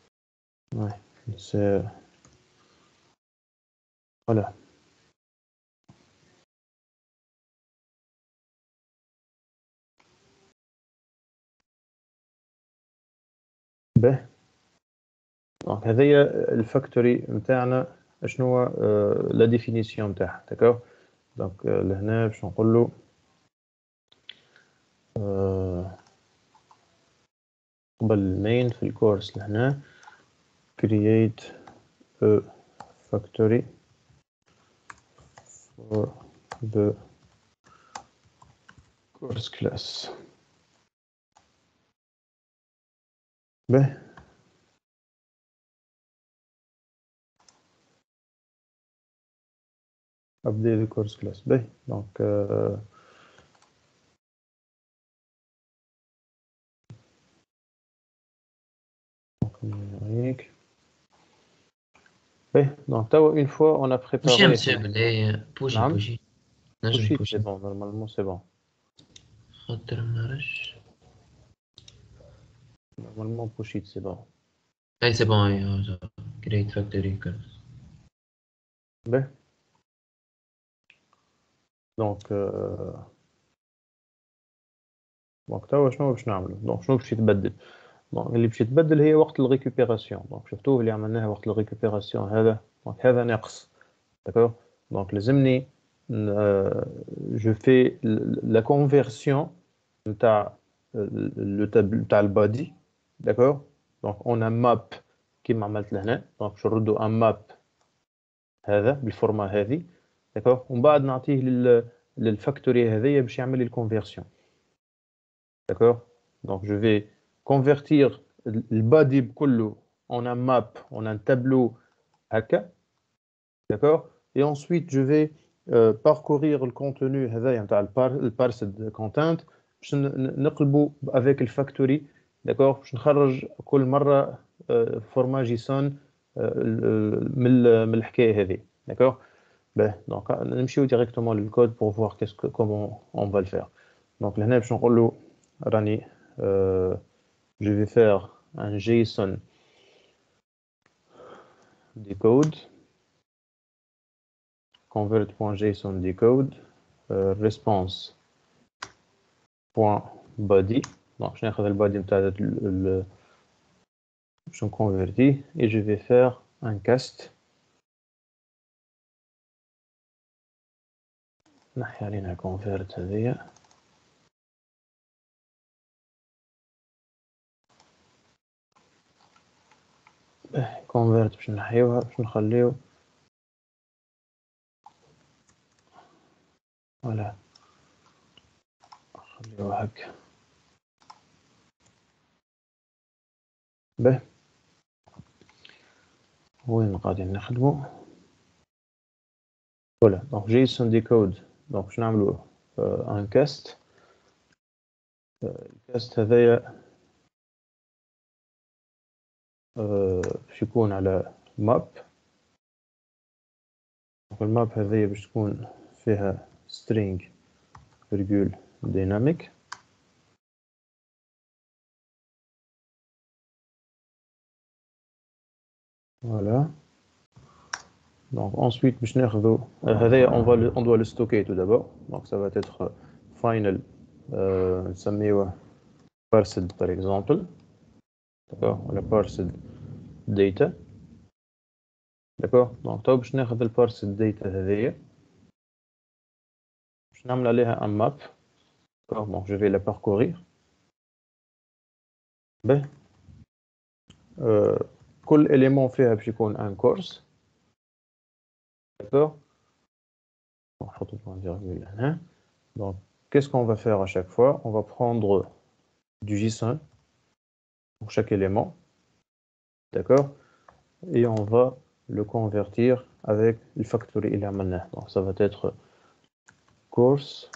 voilà. به دونك هذه الفاكتوري نتاعنا شنو هو لا ديفينيسيون نتاعها داكور. دونك لهنا باش نقول له قبل المين في الكورس لهنا create a factory for the course class. به update the course class. به دونك donc une fois on a préparé. نعم. Push it, c'est bon, normalement c'est bon. Normalement push it, c'est bon. اي c'est bon. Create factory. Ben. Donc توا شنو باش نعملوا؟ دونك شنو باش يتبدل؟ دونك اللي باش يتبدل هي وقت الريكوبيراسيون. دونك شفتوه اللي عملناها وقت الريكوبيراسيون هذا. دونك هذا ناقص. داكور. دونك لازمني je fais la conversion نتاع le tableau نتاع البادي. داكور. دونك on a map كيما عملت لهنا. دونك باش نردو ان ماب هذا بالفورما هذه. داكور. ومن بعد نعطيه للفاكتوري هذيا باش يعمل لي الكونفيرسيون. D'accord. Donc je vais convertir le body كله en un map, en un tableau هكا. D'accord. Et ensuite je vais parcourir le contenu هذايا نتاع البارسد content باش نقلبو avec الفاكتوري. D'accord. باش نخرج كل مرة فورما جيسون من الحكاية هذه. D'accord. Ben donc نمشيو directement للكود pour voir comment on va le faire. Donc لهنا باش نقولو راني je vais faire un JSON decode convert.json decode response.body. donc je ناخذ البادي نتاع باش نكونفيرتيه et je vais faire un cast. نحي علينا convert هذيا. convert باش نحيوها باش نخليو ولا نخليوها هكا. به وين قاعدين نخدمو فوالا. دونك جيسون ديكود. دونك باش نعملو ان كاست. الكاست هذايا باش يكون على ماب. دونك الماب هذايا باش تكون فيها string virgule dynamic. voilà. donc ensuite باش ناخذو هذايا on doit le stocker tout d'abord. donc ça va être final نسميوه parsed par exemple. d'accord. ولا parsed data. d'accord. donc تو باش ناخذ البارسد data هذيا باش نعمل عليها un map. D'accord, donc je vais la parcourir. Ben, كل élément فيها باش يكون un course. D'accord. Donc, qu'est-ce qu'on va faire à chaque fois? On va prendre du JSON pour chaque élément. D'accord? Et on va le convertir avec le factory اللي عملناه. Donc, ça va être course.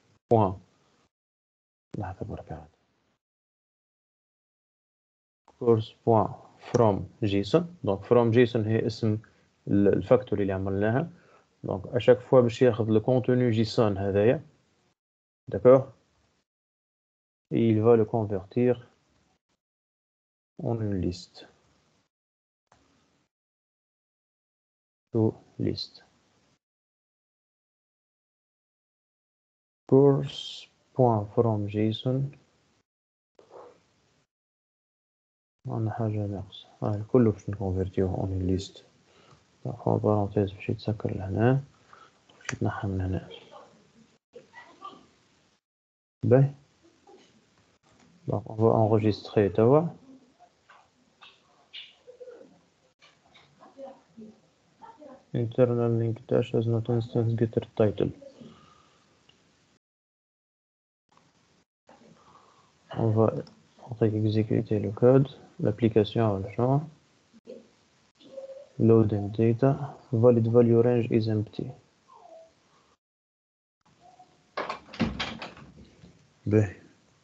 Course.from JSON. Donc, from JSON هي اسم الفاكتوري اللي عملناها. Donc, à chaque fois باش ياخذ le contenu JSON هذايا. D'accord? Et il va le convertir en une liste. To list. Course.from.json. On a حاجة ناقصة. كله باش نكونفرتيوه en une liste. En parenthèse باش يتسكر لهنا. باش يتنحى من هنا. باهي. Donc on va enregistrer توا. Internal link dash as not instance getter title. On va exécuter le code, l'application a le champ. Loading data, valid value range is empty. باهي.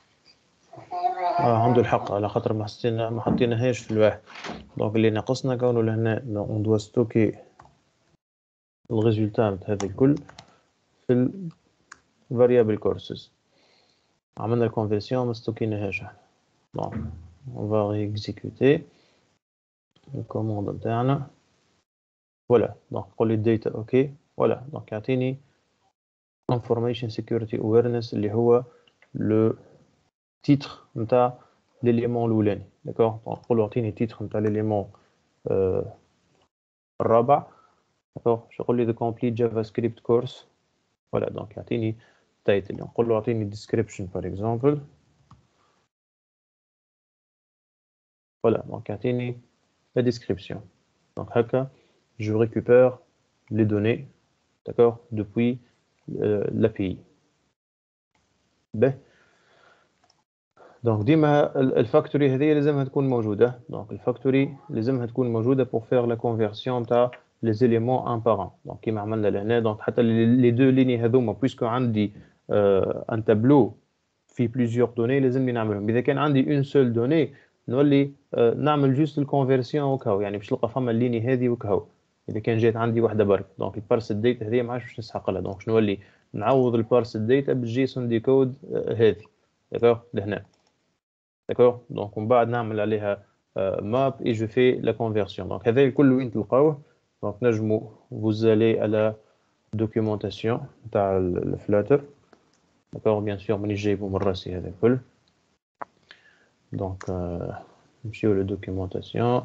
عنده الحق على خاطر ما حطيناهاش في الواحد. دونك اللي ناقصنا كونه لهنا on doit stocker الريزولتا نتاع هذا الكل في ال variable courses. عملنا الكونفرسيون ما ستوكيناهاش احنا. دونك on va exécuter الكوموند نتاعنا. فوالا دونك نقول لي الداتا اوكي. فوالا دونك يعطيني information security awareness اللي هو لو تيتر نتاع ليليمون الاولاني. داكوغ دونك نقول له اعطيني تيتر نتاع ليليمون الرابع. داكوغ شو يقول لي the complete javascript course. فوالا دونك يعطيني تايتل. نقول له اعطيني description par exemple. فوالا دونك يعطيني la description. Donc هكا je récupère les données, d'accord, depuis l'API. Donc ديما الفاكتوري هذه لازمها تكون موجودة. Donc الفاكتوري لازمها تكون موجودة pour faire la conversion تاع les éléments un par un. Donc كيما عملنا لهنا. Donc حتى les deux lignes هذوما puisque عندي un tableau في plusieurs données لازمني نعملهم. إذا كان عندي une seule donnée نولي نعمل جوست الكونفرسيون وكهو. يعني باش تلقى فما الليني هذه وكهو. اذا كان جات عندي واحده برك دونك البارس الداتا هذه ما عادش باش نسحق لها. دونك نولي نعوض البارس الداتا بالجيسون ديكود هذه. داكوغ لهنا. داكوغ دونك ومن بعد نعمل عليها ماب اي جو في لا كونفرسيون. دونك هذا الكل وين تلقاوه. دونك نجموا فوزالي على دوكيومونطاسيون تاع الفلاتر. داكوغ بيان سور مانيش جايبو من راسي هذا الكل. Donc, نمشيو le documentation,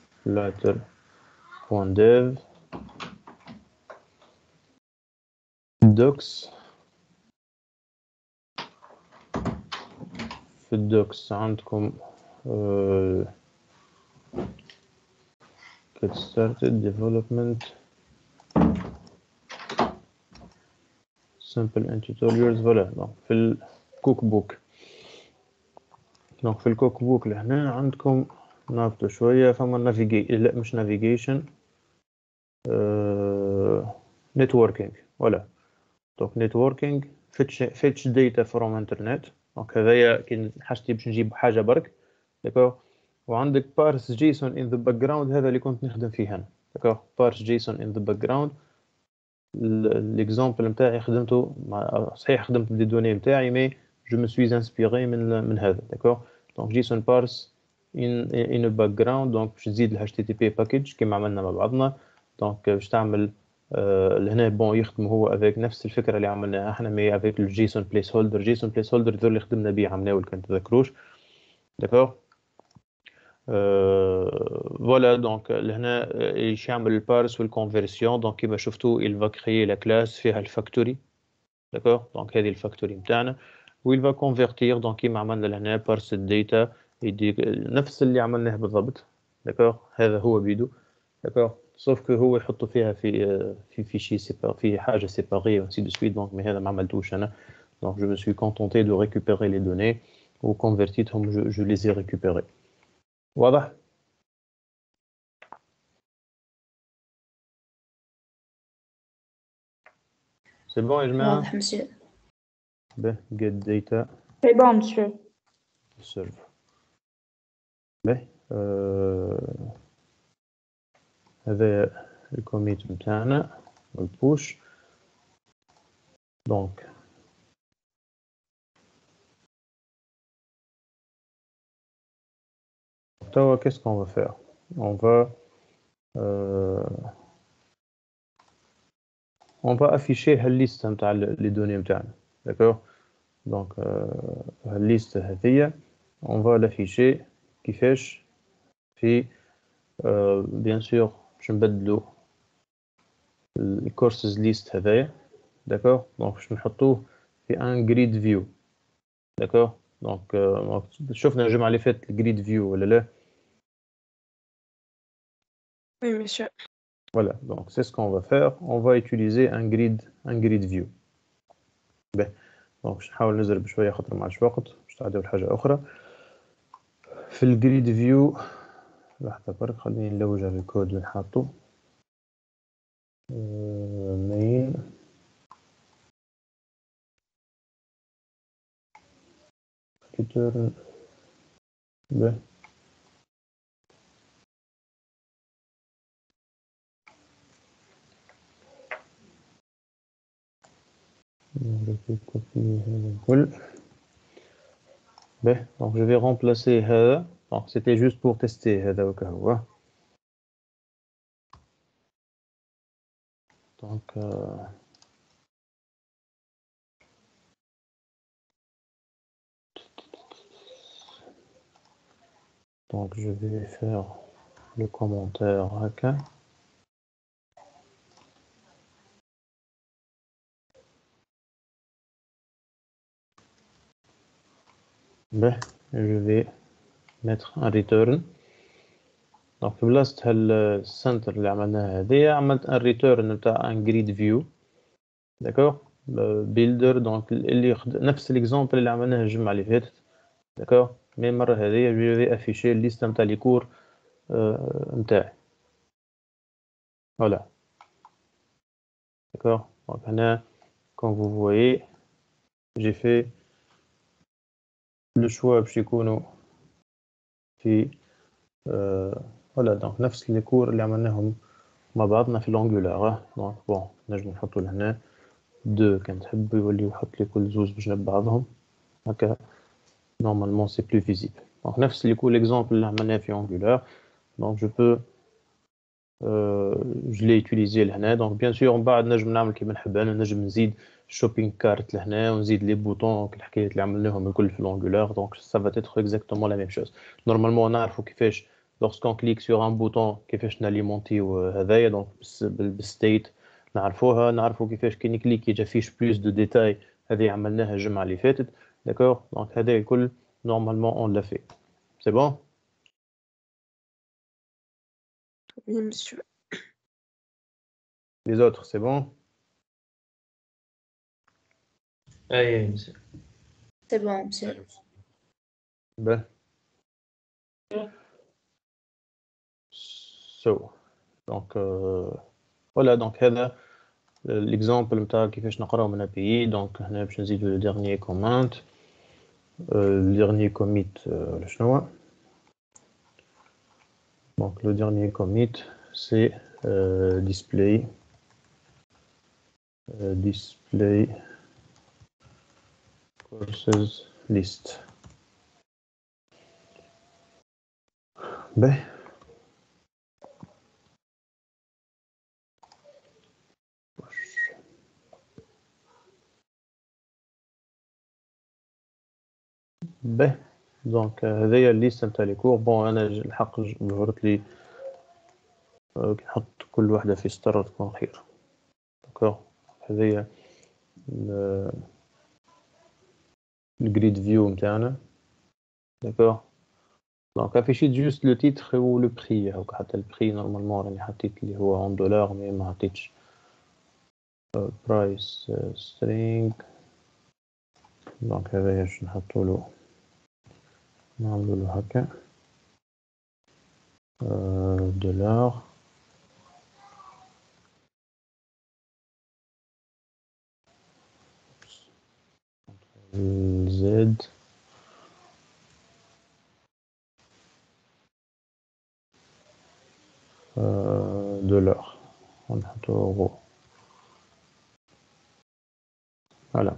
flutter.dev, docs. في الدوكس عندكم get started development simple and tutorials. voilà donc في الكوك بوك. دونك في الكوك بوك لهنا عندكم نافطو شويه فما لا مش نافيجيشن نتوركينج. فوالا دونك نتوركينج فيتش داتا فروم انترنت. دونك هذايا كي حاجتي باش نجيب حاجه برك. داكوغ وعندك بارس جيسون ان ذا باك جراوند. هذا اللي كنت نخدم فيه انا. داكوغ بارس جيسون ان ذا باك جراوند. الاكزامبل نتاعي خدمته صحيح خدمت دي دوني نتاعي مي جو مي سوي انسبيري من هذا. داكوغ دونك جيسون بارس in a background. دونك باش تزيد ال HTTP باكيج كيما عملنا مع بعضنا. دونك باش تعمل لهنا بون يخدم هو افيك نفس الفكره اللي عملناها احنا مي افيك الجيسون بليس هولدر. جيسون بليس هولدر ذو اللي خدمنا بيه عملناه كان تذكروش. داكوغ فوالا دونك لهنا ايش يعمل البارس والكونفرسيون. دونك كيما شفتوا il va créer la classe فيها الفاكتوري. داكوغ دونك هذه الفاكتوري نتاعنا. où il va convertir donc كيما عملنا لهنا parse data يديك نفس اللي عملناه بالضبط. d'accord هذا هو بيدو. d'accord sauf que هو يحطه فيها في fichier séparé في حاجة séparée ainsi de suite donc mais هذا ما عملتوش أنا. donc je me suis contenté de récupérer les données وconvertيتهم je les ai récupérées. واضح؟ c'est bon يا جماعة؟ واضح monsieur. به get data C'est bon monsieur. serve. به هذا الكوميت بتاعنا والبوش. donc توا qu'est-ce qu'on va faire? on va afficher هالليست نتاع les données بتاعنا. d'accord donc هالليست هذية on va l'afficher كيفاش في bien sûr باش نبدلو الكورسز ليست هذايا. d'accord donc باش نحطوه في un grid view. d'accord donc شفنا الجمعة اللي فاتت الجريد فيو ولا لا؟ Oui, monsieur. voilà donc c'est ce qu'on va faire. on va utiliser un grid view. ben donc باش نحاول نزرب بشوية خاطر ما عادش وقت باش تعديو لحاجة أخرى. في الجريد فيو لحظة برك خليني نلوج على الكود اللي نحطو. main return. ben ben donc je vais remplacer هذا. donc c'était juste pour tester هذا وكهو. donc donc je vais faire le commentaire هكا. ben je vais mettre un return. donc في بلاصة هالسنتر اللي عملناها هذه عملت un return نتاع un grid view. d'accord builder donc اللي نفس الاكزامبل اللي عملناه الجمعة اللي فاتت. d'accord mais المرة هذه je vais afficher الليست نتاع لي كور نتاعي. voilà d'accord donc هنا comme vous voyez j'ai fait le choix باش يكونوا في voilà donc نفس لي كور اللي عملناهم مع بعضنا في الانجولار. donc bon نجم نحطو لهنا 2 كان تحب يولي يحط لي كل زوز بجنب بعضهم هكا normalement c'est plus visible. donc نفس اللي كل exemple اللي عملناه في angular. donc je peux je l'ai utilisé لهنا. donc bien sûr من بعد نجم نعمل كيما نحب انا نجم نزيد shopping cart لهنا ونزيد les boutons الحكايات اللي عملناهم الكل في l'angular. donc ça va être exactement la même chose. normalement نعرفوا كيفاش lorsqu'on clique sur un bouton كيفاش ناليمونتيو هذايا. donc بالstate نعرفوها. نعرفوا كيفاش كي نكليك يجافيش plus de détails هذه عملناها الجمعة اللي فاتت. d'accord donc هذا الكل normalement on l'a fait. c'est bon? Oui, monsieur. les autres c'est bon? أي monsieur. C'est bon monsieur. ben so donc voilà donc هذا l'exemple نتاع كيفاش نقراو من API. donc هنا باش نزيدو le dernier comment le dernier commit شنو هو. donc le dernier commit c'est display display courses list. ben به دونك هذايا الليست نتاع لي كور. بون انا الحق ظهرت لي نحط كل واحدة في سطر تكون خير. داكوغ هذايا الجريد فيو نتاعنا داكور. دونك affiché juste le titre ou le prix هاكا حتى البري نورمالمون راني حطيت اللي هو en دولار مي ما حطيتش price string. دونك هذايا باش نحطولو نعملولو هكا دولار زد دولار ونحطو اورو. فوالا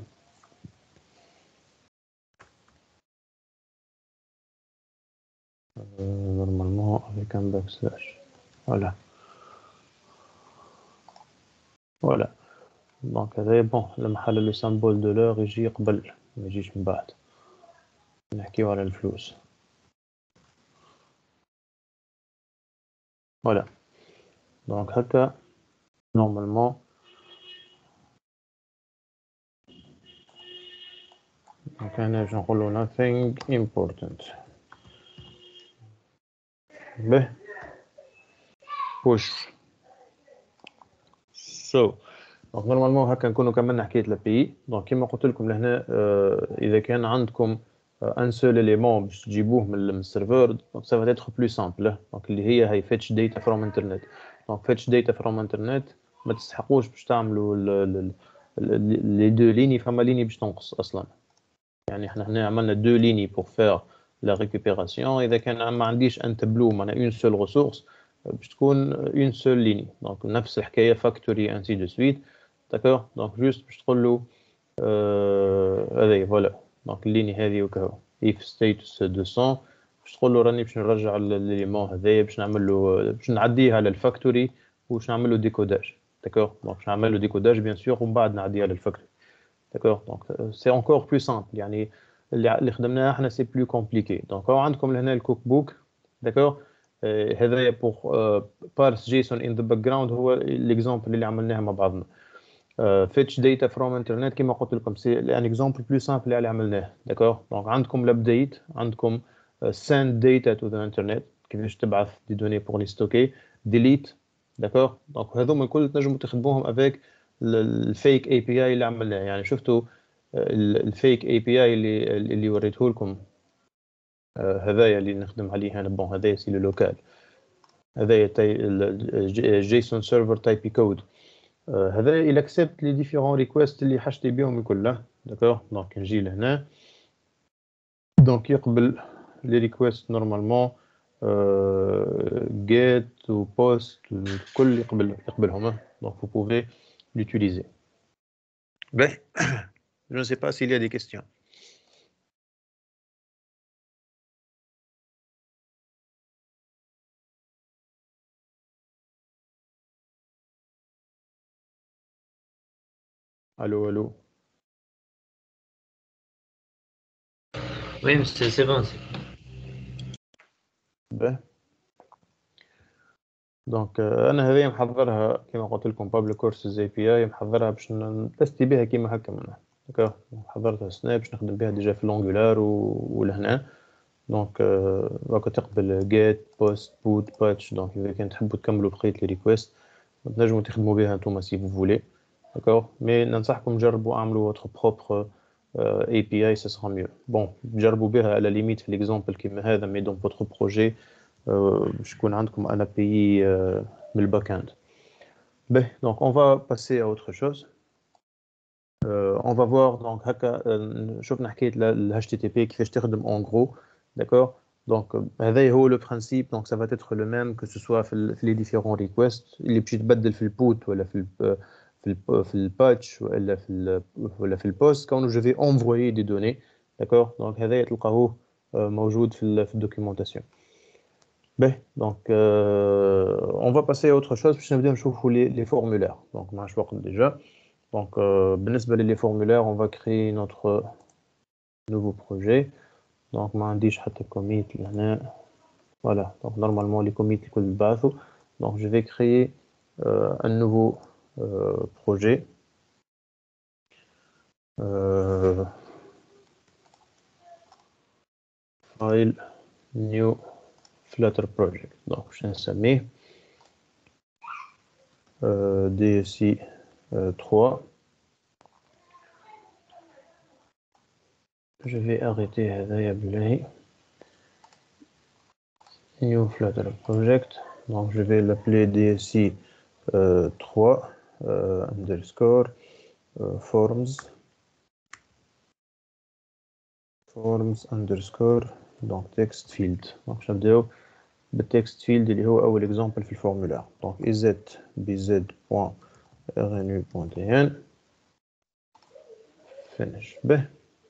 normalement avec un backslash. Voilà. Voilà. Donc هذا بون المحل لو سامبول دو لور يجي قبل ما يجيش من بعد. نحكيو على الفلوس. Voilà. Donc هكا normalement donc هنا باش نقولو nothing important. به push. So دونك نورمالمون هكا نكونوا كملنا حكايه البي. دونك كيما قلت لكم لهنا اذا كان عندكم ان سول اليمون باش تجيبوه من السيرفر دونك سا فا être plus simple. دونك اللي هي fetch data from internet. دونك fetch data from internet ما تستحقوش باش تعملوا لي دو ليني. فما ليني باش تنقص اصلا. يعني احنا هنا عملنا دو ليني pour faire la récupération. اذا كان ما عنديش ان تابلو معنا une seule ressource باش تكون une seule ligne. دونك نفس الحكايه factory ainsi de suite. D'accord. Donc juste باش تقول له هذه فوالا. دونك الليني هذه وكهو if status 200 باش تقول له راني باش نرجع ليليمون هذايا باش نعمل له باش نعديه على الفاكتوري وباش نعمل له ديكوداج. داكور. دونك باش نعمل له ديكوداج بيان سور ومن بعد نعديه على الفاكتوري. داكور. دونك سي انكور بلو سامبل. يعني اللي خدمناه احنا سي بلو كومبليكي. دونك هو عندكم لهنا الكوك بوك. داكور. هذايا بور بارس جيسون ان ذا باك جراوند هو ليكزامبل اللي عملناه مع بعضنا. fetch data from internet كما قلت لكم سي ان اكزامبل بلو سامبل اللي عملناه. داكور. دونك عندكم الابديت عندكم send data to the internet كيفاش تبعث دي دوني بور لي ستوكي delete. داكور. دونك هذوما الكل تنجموا تخدموهم افيك الفيك اي بي اي اللي عملناه. يعني شفتوا الفيك اي بي اي اللي وريته لكم هذايا اللي نخدم عليه انا. بون هذايا سي لو لوكال. هذايا جيسون سيرفر تايبي كود. هذا il accepte les différents requests اللي حشتي بهم الكل. داكور. دونك نجي لهنا دونك يقبل لي requests نورمالمون get و post الكل يقبلهم. دونك vous pouvez l'utiliser. Ben, je ne sais pas s'il y a des questions. Allô, allô. Oui, monsieur, c'est bon. Ben. دونك انا هذه محضرها كما قلت لكم بابل كورسز اي بي اي محضرها باش نتستي بها كيما هكا منها. داكوغ. حضرتها سناب باش نخدم بها ديجا في لونجولار ولهنا. دونك راك تقبل جيت بوست بوت باتش. دونك اذا كان تحبوا تكملوا بقيه لي ريكويست تنجموا تخدموا بها نتوما سي فو فولي. داكوغ. مي ننصحكم جربوا اعملوا votre propre اي بي اي سا سرا ميو. بون جربوا بها على ليميت في ليكزامبل كيما هذا مي دون votre projet باش يكون عندكم ان API من الباك اند. Ben, donc on va passer à autre chose. On va voir donc هكا شفنا حكايه ال HTTP كيفاش تخدم en gros. D'accord. Donc هذا هو le principe. Donc ça va être le même que ce soit في les différents requests اللي باش يتبدل في البوت ولا في الباتش ولا في البوست كونه je vais envoyer des données. D'accord. Donc هذا تلقاوه موجود في الدوكيومونطاسيون. Ben, donc on va passer à autre chose باش نبداو نشوفوا les formulaires. Donc ماش وقت déjà. Donc بالنسبة les formulaires on va créer notre nouveau projet. Donc ما عنديش حتى commit لهنا. Voilà. Donc normalement les commits الكل يتبعثوا. Donc je vais créer un nouveau projet. file new Flutter project. Donc je نسميه DSI 3. Je vais arrêter هذايا بالله. New Flutter project. Donc je vais l'appeler DSI 3 underscore forms underscore donc text field. Donc نبداو بالtext field اللي هو أول exemple في الفورمulaire. Donc iz.bz.rnu.tn finish به.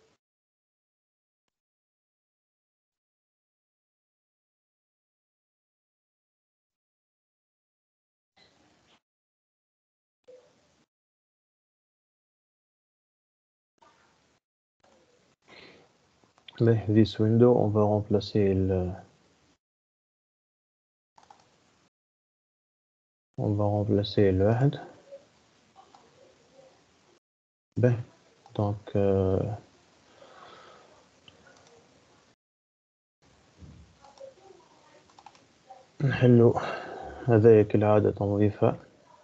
This window, on va remplacer le 1. Donc نحلو هذايا كالعادة تنظيفها.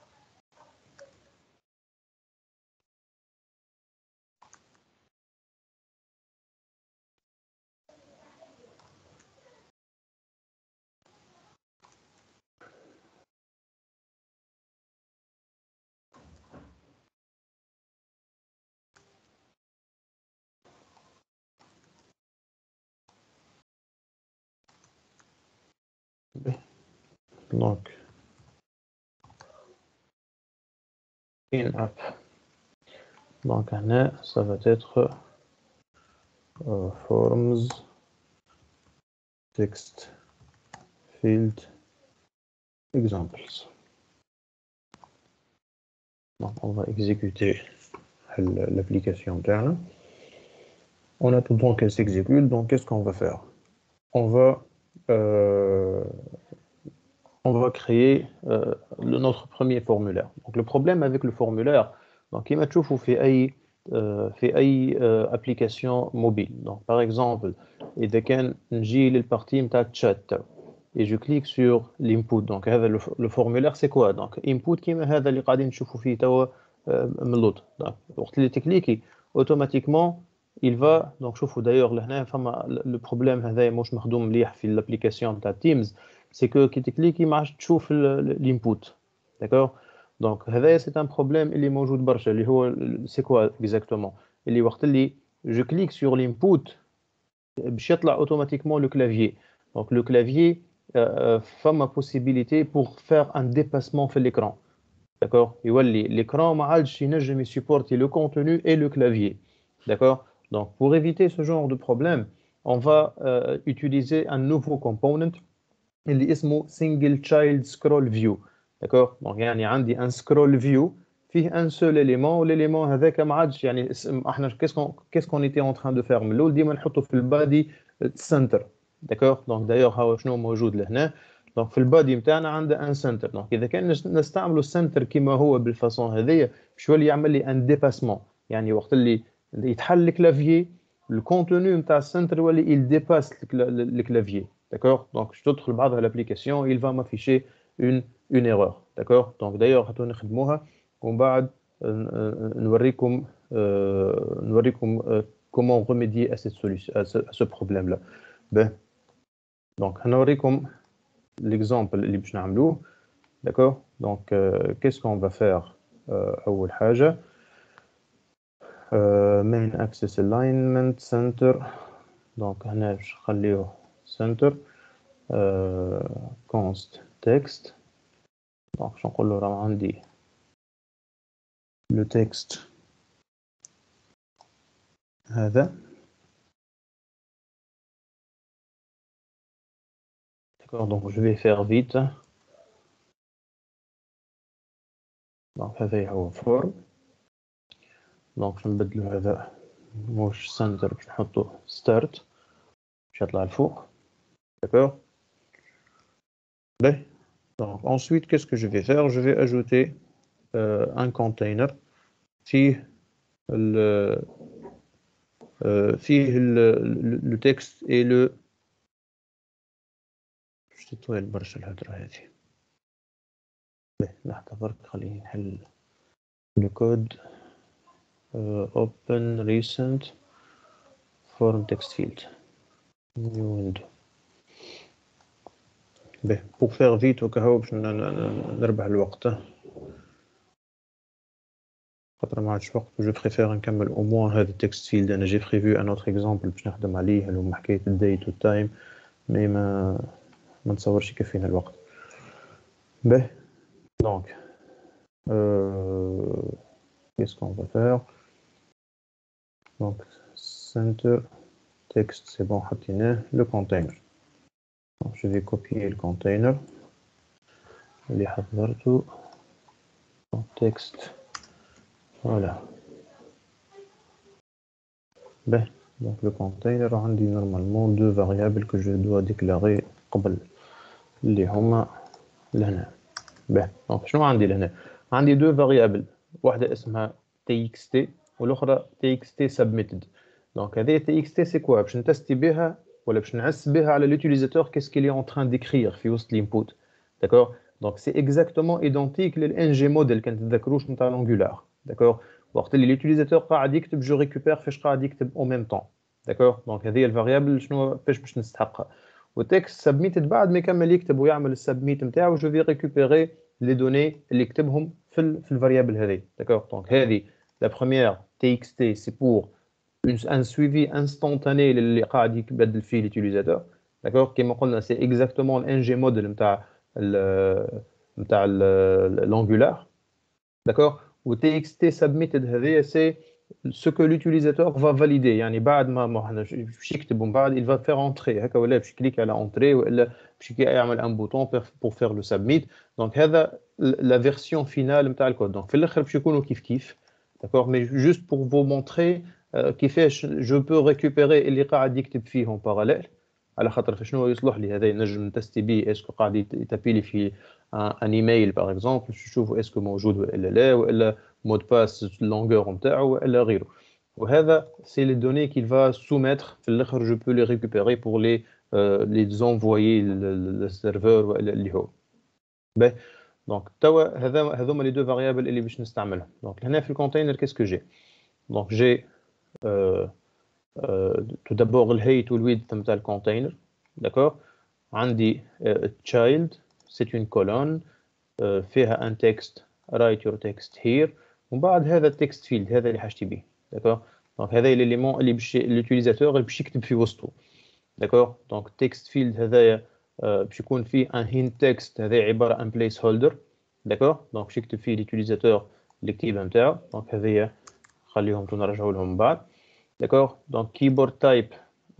Donc in app. Donc هنا ça va être forms text field examples. Donc on va exécuter l'application interne. En attendant qu'elle s'exécute, donc qu'est-ce qu'on va faire? On va créer notre premier formulaire. Donc le problème avec le formulaire, donc il m'a toujours fait application mobile. Donc par exemple, إذا كان نجي للpartie نتاع chat et je clique sur l'input. Donc le formulaire c'est quoi? Donc input كيما هذا اللي قاعدين نشوفوا فيه توا من اللوط. Donc وقت اللي تكليكي automatiquement il va donc شوفوا d'ailleurs لهنا فما le problème هذا مش مخدوم مليح في l'application نتاع Teams. C'est que كي تكليكي ما عادش تشوف l'input. D'accord? Donc هذا c'est un problème اللي موجود برشا اللي هو c'est quoi exactement? اللي وقت اللي je clique sur l'input باش يطلع automatiquement le clavier. Donc le clavier فما possibilité pour faire un dépassement في l'écran. D'accord? يولي l'écran ما عادش ينجم يسupporter le contenu et le clavier. D'accord? Donc pour éviter ce genre de problème, on va utiliser un nouveau component اللي اسمه single child scroll view. D'accord? Donc يعني عندي un scroll view فيه un seul élément والélément هذاك ما عادش يعني احنا qu'est-ce qu'on était en train de faire من الاول ديما نحطه في البادي center. D'accord? Donc d'ailleurs هاو شنو موجود لهنا. Donc في البادي نتاعنا عنده ان سنتر. Donc اذا كان نستعملوا السنتر كما هو بالفاصون هذيا باش يولي يعمل لي ان ديباسمون. يعني وقت اللي يتحل الكلافيي الكونتوني نتاع السنتر يولي il dépasse le clavier. D'accord? Donc je تدخل بعضها l'application il va m'afficher une erreur. D'accord? Donc d'ailleurs هاتو نخدموها ومن بعد نوريكم comment remédier à cette solution à ce problème là. Ben donc هنوريكم l'exemple اللي باش نعملوه. D'accord? Donc qu'est-ce qu'on va faire? أول حاجة main access alignment center. Donc هنا باش نخليه center const text. Donc باش نقول له راه عندي le texte هذا. D'accord? Donc je vais faire vite. Donc هذا هو form. Donc باش نبدلو هذا مش center باش نحطو start باش يطلع الفوق. D'accord? Ben, donc ensuite qu'est-ce que je vais faire? Je vais ajouter un container فيه le texte et le طويل برشا الهدرة هذه. لحظة برك خليني نحل الكود. open recent form text field new window. pour faire vite وكهو باش نربح الوقت خاطر ما عادش وقت. جو بريفير نكمل au moins هذا التكست فيلد. انا جي بريفو ان اوتر اكزامبل باش نخدم عليه اللي هو حكايه الديت والتايم مي ما نتصورش يكفينا الوقت. دونك qu'est-ce qu'on va faire? Donc center text c'est bon, حطيناه. le container. Donc je vais copier le container اللي حضرته. texte voilà. Donc le container عندي normalement deux variables que je dois déclarer قبل اللي هما لهنا. donc شنو عندي لهنا؟ عندي deux variables، واحدة اسمها txt والأخرى txt submitted. donc هذه txt c'est quoi؟ باش نتستي بها ولا باش نعس بها على l'utilisateur qu'est-ce qu'il est en train d'écrire في وسط l'input. d'accord. donc c'est exactement identique للNG model كان تتذكروش نتاع l'Angular. d'accord. وقت اللي l'utilisateur قاعد يكتب جو récupère فاش قاعد يكتب en même temps. d'accord. donc هذه الفاريابل شنو باش نستحقها. والتكست submitted بعد ما يكمل يكتب ويعمل السبميت نتاعو جو في ريكوبيري لي دوني اللي كتبهم في الفاريابل هذه. d'accord. donc هذه la première txt c'est pour un suivi instantané اللي قاعد يبدل فيه l'utilisateur. d'accord. كما قلنا c'est exactement الNG model نتاع l'Angular. d'accord. و txt submitted هذه c'est ce que l'utilisateur va valider. يعني بعد ما احنا باش يكتب ومن بعد il va faire entrer هكا ولا باش يكليك على entrer ولا باش يعمل un bouton pour faire le submit. donc هذا la version finale نتاع الكود. donc في الاخر باش يكونوا كيف d'accord. mais juste pour vous montrer كيفاش je peux récupérer اللي قاعد يكتب فيه en parallèle على خاطر في شنو يصلح لي هذا نجم نتستي بيه اسكو قاعد يتابي لي في ان ايميل باغ اكزومبل باش نشوفوا اسكو موجود ولا لا ولا مود باس اللونغور نتاعو ولا غيره. وهذا سي لي دوني qu'il va soumettre في الاخر جو بو لي récupérer pour les envoyer للسيرفر ولا اللي هو. دونك توا هذوما لي دو فاريابل اللي باش نستعملهم. دونك هنا في الكونتينر كيسكو جي. دونك جي tout d'abord الهيت والويدث نتاع الكونتينر. d'accord. عندي child c'est une colonne فيها un texte write your text here ومن بعد هذا التكست فيلد هذا اللي حاجتي به. d'accord. دونك هذا ليليمون اللي باش l'utilisateur باش يكتب في وسطه. d'accord. دونك التكست فيلد هذايا باش يكون فيه un hint text هذا عباره عن place holder. d'accord. دونك باش يكتب فيه l'utilisateur الكتيبه نتاعو. دونك هذيا خليهم نرجعوا لهم بعد. d'accord. donc keyboard type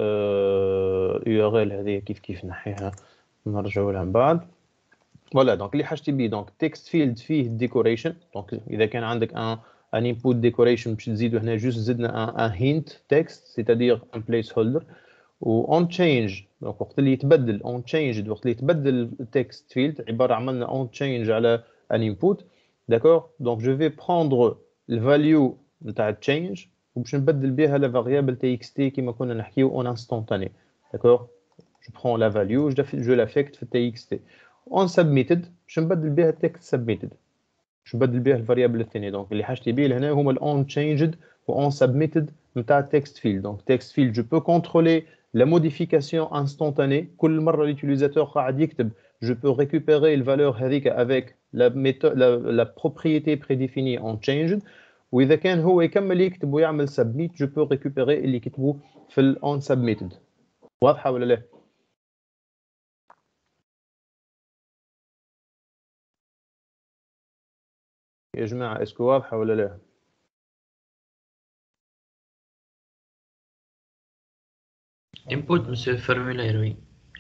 URL هذه كيف نحيها نرجعوا لها من بعد. voilà. donc اللي حاجتي بيه دونك text field فيه decoration. donc اذا كان عندك un input decoration باش تزيدوا هنا جوست زدنا un hint text c'est-à-dire un placeholder. و on change donc وقت اللي يتبدل on changed وقت اللي يتبدل text field عباره عملنا on change على un input. d'accord. donc je vais prendre le value نتاع change وباش نبدل بها la variable txt كما كنا نحكيو en instantané. d'accord. je prends la value je l'affecte في txt on submitted باش نبدل بها text submitted باش نبدل بها الفاريابل الثانيه. دونك اللي حاجتي بيه هنا هما on changed و on submitted نتاع text field. donc text field je peux contrôler la modification instantanée. كل مره l'utilisateur قاعد يكتب je peux récupérer le valeur هذيك avec la méthode la propriété prédéfinie on changed. واذا كان هو يكمل يكتب ويعمل submit je peux récupérer اللي كتبوه في ال on submitted. واضحه ولا لا؟ يا جماعه اسكو واضحه ولا لا؟ input monsieur formulaire oui.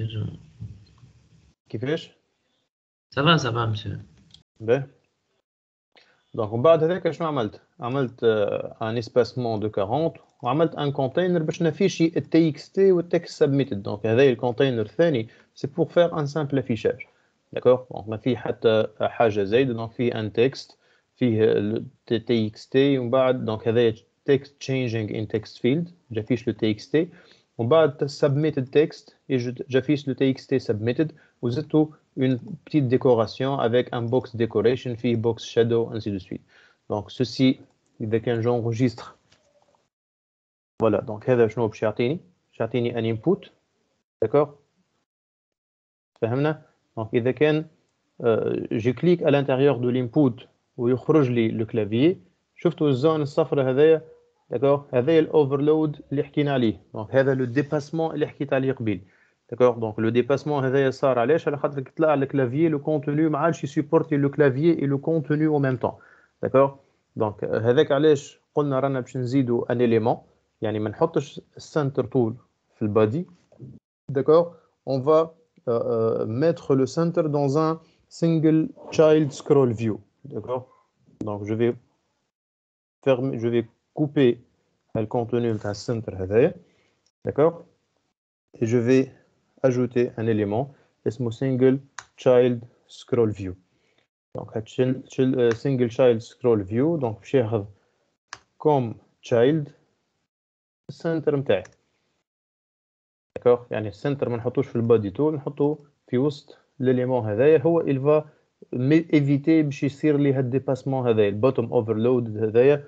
كيفاش؟ ça va monsieur. باهي. دونك من بعد هذاك شنو عملت ان اسباسمون دو 40 وعملت ان كونتينر باش نافيشي التي اكس تي والتكست سبميتد. دونك هذا الكونتينر الثاني سي بور فير ان سامبل افيشاج. داكور. دونك ما فيه حتى حاجه زايده. دونك فيه ان تكست فيه تي اكس تي ومن بعد دونك هذا تكست تشينجينغ ان تكست فيلد جافيش لو تي اكس تي ومن بعد سبميتد تكست جافيش لو تي اكس تي سبميتد وزدتوا une petite décoration avec un box decoration في box shadow ainsi de suite. Donc ceci إذا كان j'enregistre. Voilà, donc هذا شنو باش يعطيني un input. D'accord. فهمنا. Donc إذا كان je clique à l'intérieur de l'input ويخرج لي le clavier. شفتوا الزون الصفراء هذايا. D'accord. هذا الاوفرلود اللي حكينا عليه. دونك هذا لو ديباسمون اللي حكيت عليه قبيل. D'accord. دونك لو ديباسمون هذايا صار علاش على خاطر طلع الكلافيي لو كونتوني ما عادش يسيبورتي لو كلافيي اي لو كونتوني او ميم طون. D'accord. دونك هذاك علاش قلنا رانا باش نزيدوا ان اليمون يعني ما نحطش السنتر طول في البادي. D'accord. On va mettre le center dans un single child scroll view. D'accord. Donc je vais couper le contenu de la center هذايا. D'accord. Et je vais ajouter un élément اسمه single child scroll view. Donc single child scroll view donc باش ياخذ comme child السنتر نتاعي. D'accord. يعني السنتر ما نحطوش في البادي تول نحطوه في وسط الاليمون هذايا هو il va éviter باش يصير لي هاد الديباسمون هذايا البوتوم اوفرلود هذايا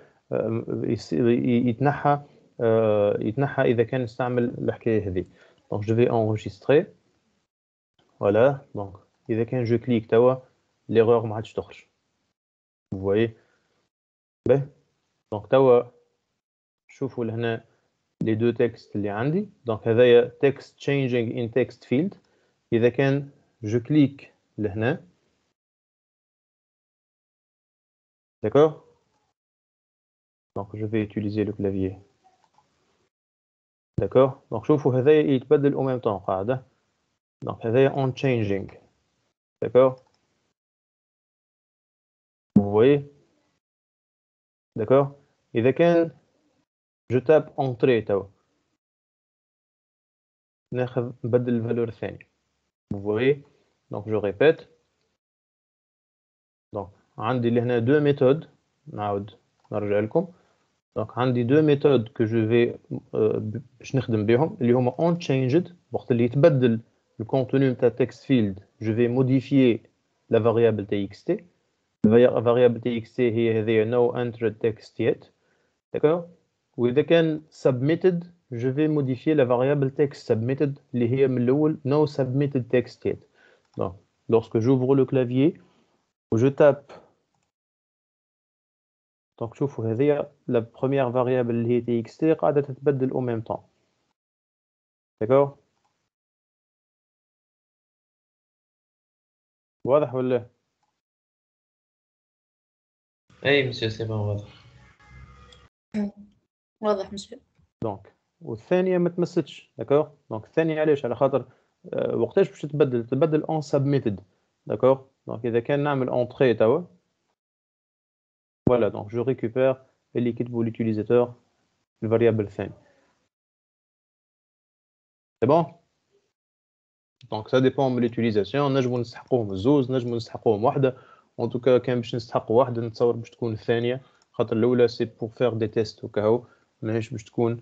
يتنحى اذا كان نستعمل الحكايه هذه. Donc je vais enregistrer. Voilà. Donc اذا كان je clique توا l'erreur ما عادش تخرج. Vous voyez. باهي. Donc توا شوفوا لهنا les deux textes اللي عندي. Donc هذايا text changing in text field. إذا كان je clique لهنا. D'accord. Donc je vais utiliser le clavier. D'accord. Donc شوفوا هذايا يتبدل au même temps قاعدة. Donc هذايا on changing. D'accord. Vous voyez. D'accord. إذا كان je tape entrée توا نبدل الفالور الثاني. Vous voyez. Donc je répète. Donc عندي لهنا deux méthodes نعاود نرجع لكم. Donc عندي deux méthodes que je vais باش نخدم بهم اللي هما on changed وقت اللي يتبدل le contenu نتاع text field je vais modifier la variable txt. La variable txt هي هذه no entered text yet. D'accord. وإذا كان submitted je vais modifier la variable text submitted اللي هي من الأول no submitted text yet. Donc lorsque j'ouvre le clavier je tape. Donc شوفوا هذه la première variable اللي هي txt قاعدة تتبدل au même temps. D'accord. واضح ولا؟ اي مسيو سي بون واضح. واضح مسيو. دونك والثانيه ما تمستش. داكور. دونك الثانيه علاش على خاطر وقتاش باش تبدل اون سبميتد. داكور. دونك اذا كان نعمل اونتري توا فوالا دونك جو ريكوبير اللي كتبوا ليوتيليزاتور الفاريابل الثاني. سي بون. دونك سا ديبون من ليوتيليزاسيون نجموا نستحقوهم زوز نجموا نستحقوهم واحده. ان توكا كان باش نستحقوا واحده نتصور باش تكون الثانيه خاطر الاولى سي بور فير دي تيست وكاو ماهيش باش تكون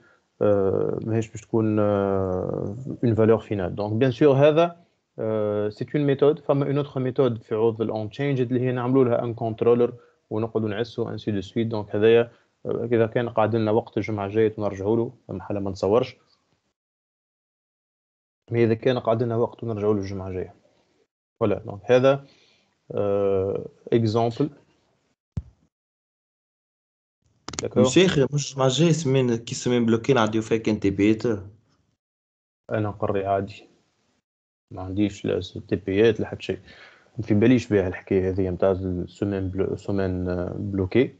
une valeur finale. Donc bien sûr هذا c'est une méthode. فما une autre méthode في عوض ال on changed اللي هي نعملوا لها un controller ونقعدوا نعسوا ainsi de suite. Donc هذايا اذا كان قاعد لنا وقت الجمعه الجايه نرجعوا له فما حاله ما نتصورش. مي اذا كان قاعد لنا وقت ونرجعوا له الجمعه الجايه. فوالا دونك هذا اكزامبل. مشيخ مش مع جاي سمين كي سمين بلوكين عندي فيك انت بيتر. انا نقري عادي ما عنديش لا تي بيات لا حتى شيء. ما في باليش بها الحكايه هذه نتاع السومين بلوكي.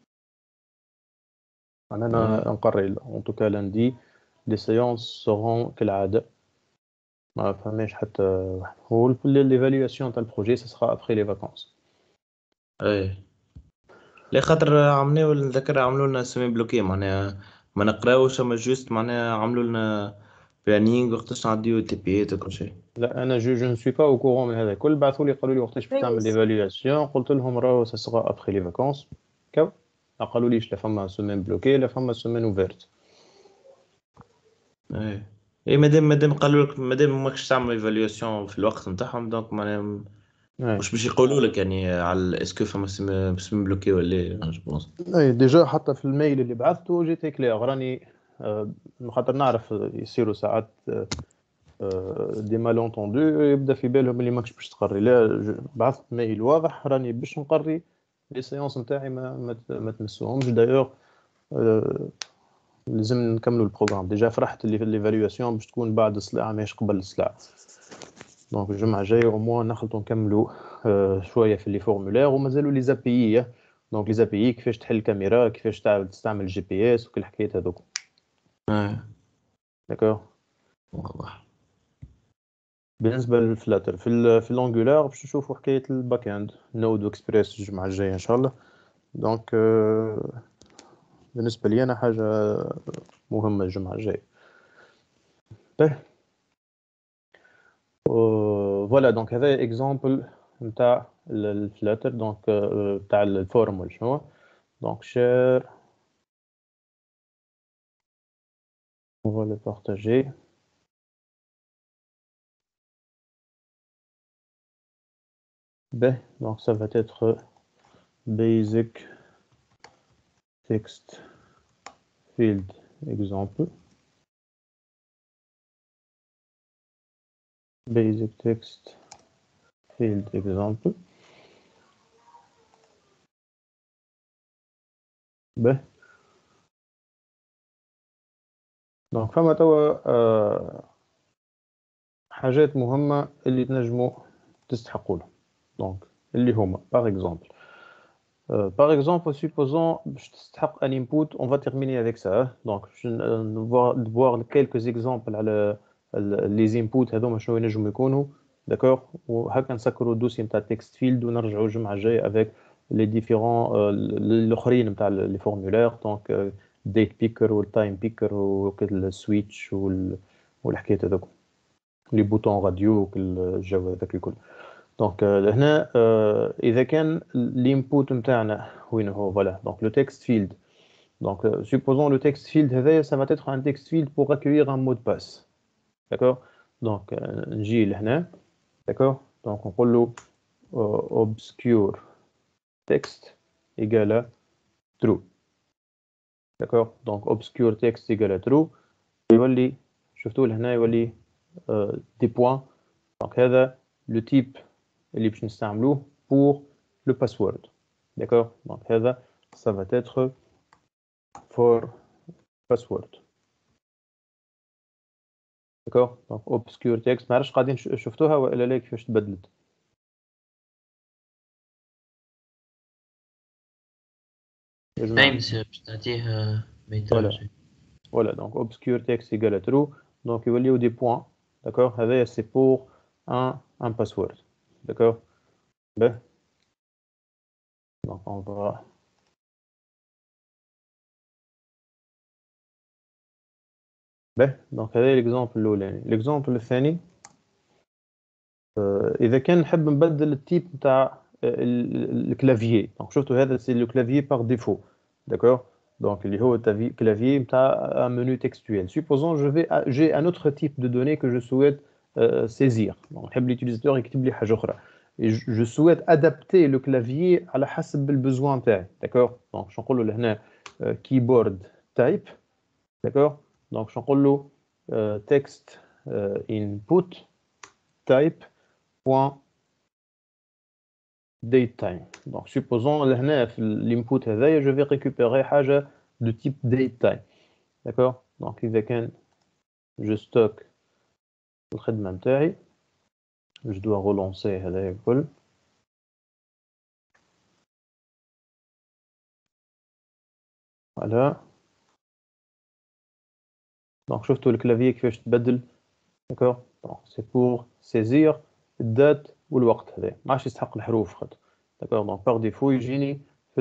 انا نقري ان توكا لاندي لي سيونس سورون كالعاده ما فهمش حتى هو ليفاليواسيون تاع البروجي سا سرا ابري لي فاكونس. اي لا خاطر عملوا نذكر عملوا لنا سمين بلوكي معناها ما نقراوش اما جوست معناها عملوا لنا بلانينغ وقتاش نعديو تي بيات وكل شيء. لا انا جو نو سوي با او كورون من هذا الكل. بعثوا لي قالوا لي وقتاش باش تعمل ليفاليواسيون قلت لهم راهو سا سرا ابري لي فاكونس كاو. ما قالوا ليش لا فما سومين بلوكي لا فما سومين اوفيرت. اي اي مادام قالوا لك مادام ماكش تعمل ايفاليواسيون في الوقت نتاعهم دونك معناها اي مش باش يقولوا لك يعني على اسكو فما سم بلوكي ولا لا جو بونس. اي ديجا حتى في الميل اللي بعثته جيت كلير راني خاطر نعرف يصيروا ساعات دي مالونتوندو يبدا في بالهم اللي ماكش باش تقري. لا بعثت ميل واضح راني باش نقري لي سيونس نتاعي ما تمسوهمش. دايوغ لازم نكملوا البروغرام. ديجا فرحت اللي في ليفاليواسيون باش تكون بعد الصلاة ماهيش قبل الصلاة. دونك الجمعة الجاية او موان نخلطوا نكملوا شوية في لي فورمولير ومازالوا لي زابيي. دونك لي زابيي كيفاش تحل الكاميرا كيفاش تستعمل جي بي اس وكل الحكايات هذوك. داكور واضح. بالنسبة للفلاتر في الانجولار باش نشوفوا حكاية الباك اند نود واكسبريس الجمعة الجاية ان شاء الله. دونك بالنسبة لي انا حاجة مهمة الجمعة الجاية. فوالا دونك هذا اكزامبل نتاع الفلاتر دونك تاع الفورمول شنو. دونك شير on va le partager. Ben, donc ça va être basic text field example. Basic text field example. Ben, donc فما توا حاجات مهمة اللي تنجموا تستحقوا لهم. دونك اللي هما par exemple supposons باش تستحق un input. On va terminer avec ça. Donc je vais voir quelques exemples على les inputs هذوما شنو ينجموا يكونوا. داكور وهكا نسكروا الدوسي نتاع text field ونرجعوا الجمعة الجاية avec les différents الاخرين نتاع لي فورمولير. دونك date picker والtime picker والسويتش والحكايات هذوك لي بوتون راديو وكل الجو هذاك الكل. دونك هنا اذا كان الانبوت نتاعنا وين هو فوالا دونك لو تكست فيلد. دونك supposons le text field هذايا ça va être un text field pour accueillir un mot de passe. d'accord دونك نجي لهنا. d'accord دونك نقول له obscure text égale true. d'accord دونك obscure text égale true يولي شفتوا لهنا يولي دي بوين. دونك هذا لو تيب اللي باش نستعملوه pour le password. d'accord donc هذا ça va être for password. d'accord donc obscure text ما عرفتش قاعدين شفتوها ولا لا كيفاش تبدلت. يا جماعة اي مسيو باش تعطيه ميتاج. voilà donc obscure text égale à true donc يوليو دي بوين. d'accord هذا c'est pour un password. d'accord ben donc on va به دونك هذا ليكزامبل الاولاني. ليكزامبل الثاني اذا كان نحب نبدل التيب نتاع الكلافيي. دونك شفتوا هذا سي لو كلافيي بار ديفو. داكور دونك اللي هو كلافيي نتاع منو تكستويل. supposons j'ai un autre type de données que je souhaite saisir. دونك نحب ليوتيليزاتور يكتب لي حاجه اخرى. je souhaite adapter le clavier على حسب البزوان تاعي. داكور دونك شنو نقولوا لهنا keyboard type. داكور دونك شنو نقول له text input type point date time. donc supposons لهنا في الانبوت هذايا je vais récupérer حاجه de type date time. d'accord donc اذا كان je stocke الخدمه نتاعي je dois relancer هذايا الكل. voilà donc شفتوا الكلافيي كيفاش تبدل. d'accord donc c'est pour saisir الدات والوقت. هذا ما عادش يستحق الحروف خاطر. d'accord donc par défaut يجيني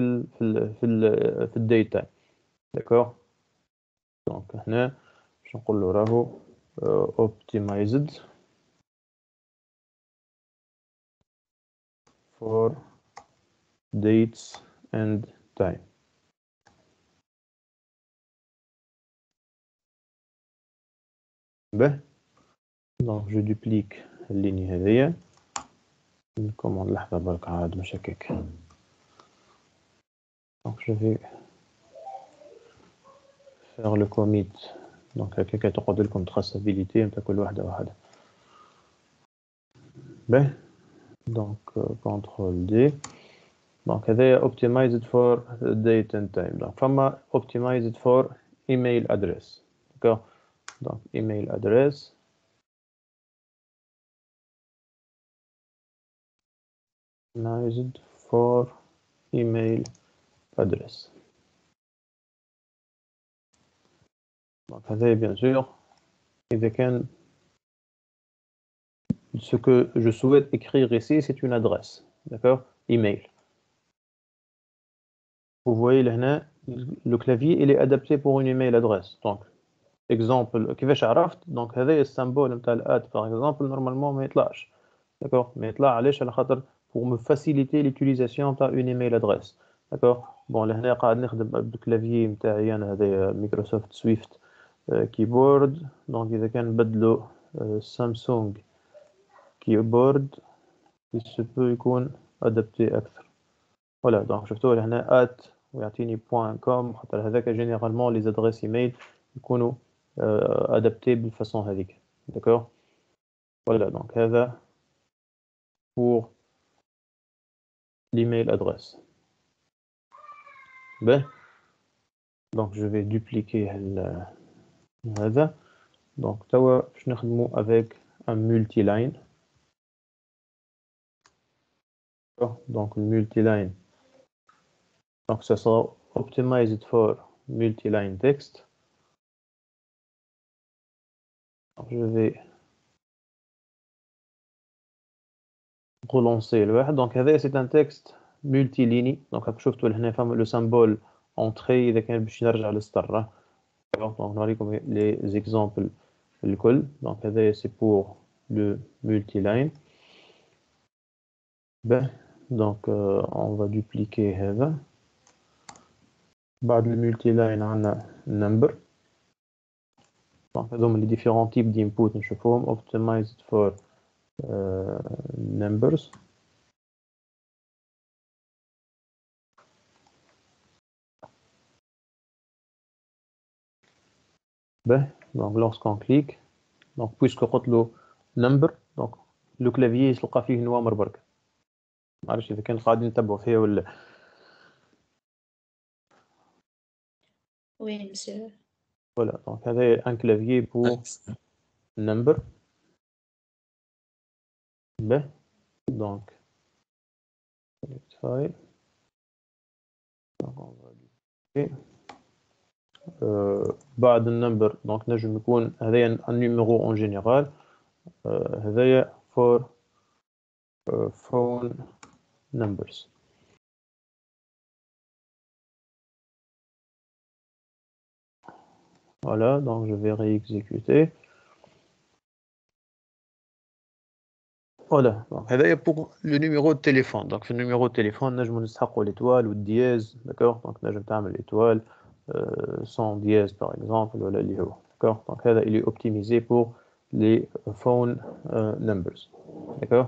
في الديت تايم. d'accord donc هنا باش نقول له راهو optimized for dates and time. Ben, donc je duplique la ligne هذية. Une commande لحظة برك عاد مش هكاك. Donc je vais faire le commit. Donc هكاك تقعد لكم traçabilité نتاع كل واحدة واحدة. Ben, donc CTRL D. Donc هذايا optimized for date and time. Donc فما optimized for email address. D'accord. Donc email address. Optimized for email address. Donc هذايا bien sûr إذا كان ce que je souhaite écrire ici c'est une adresse. D'accord. Email. Vous voyez là, le clavier il est adapté pour une email adresse. Donc exemple كيفاش عرفت donc هذا السيمبول نتاع الات par exemple normalement ما يطلعش. D'accord. Mais يطلع علاش على خاطر pour me faciliter l'utilisation تاع une email adresse. D'accord. Bon لهنا قاعد نخدم بالكلافيي نتاعي انا هذا مايكروسوفت سويفت كيبورد. donc اذا كان نبدلو سامسونج كيبورد il se peut يكون adapté اكثر. Voilà, donc شفتوا هنا at ويعطيني .com خاطر هذاك généralement les adresses email يكونوا adaptés بالfaçon هذيك. D'accord. Voilà, donc هذا pour l'email adresse. Ben, donc je vais dupliquer هذا. Donc توا باش نخدموا avec un multiline. Donc le multiline. Donc ça sera optimized for multiline text. Donc, je vais relancer le واحد. Donc هذا c'est un texte multiligne. Donc راك شفتوا هنا فما le symbole entrée إذا كان باش نرجع للسطر. Donc نوريكم les exemples الكل. Donc هذا c'est pour le multiline. Ben, donc on va dupliquer هذا. بعد المultiline عندنا number. Donc هذوما les différents types d'input نشوفوهم optimized for numbers. Ben, donc lorsqu'on clique, donc puisque قلت له number, donc le clavier يلقى فيه نوامر برك. ما عرفتش إذا كان قاعدين نتبعوا فيها ولا. Oui, monsieur. Voilà, donc هذا un clavier pour number. Ben, donc file. Donc on va dupliquer. بعد النمبر donc نجم يكون هذايا un numéro en général. هذايا for phone numbers. Voilà, donc je vais réexécuter. Voilà, donc هذايا pour le numéro de téléphone. Donc في numéro de téléphone نجم نسحقوا l'étoile ou dièse. D'accord. Donc نجم تعمل étoile sans dièse par exemple ولا اللي هو. D'accord. Donc هذا il est optimisé pour les phone numbers. D'accord.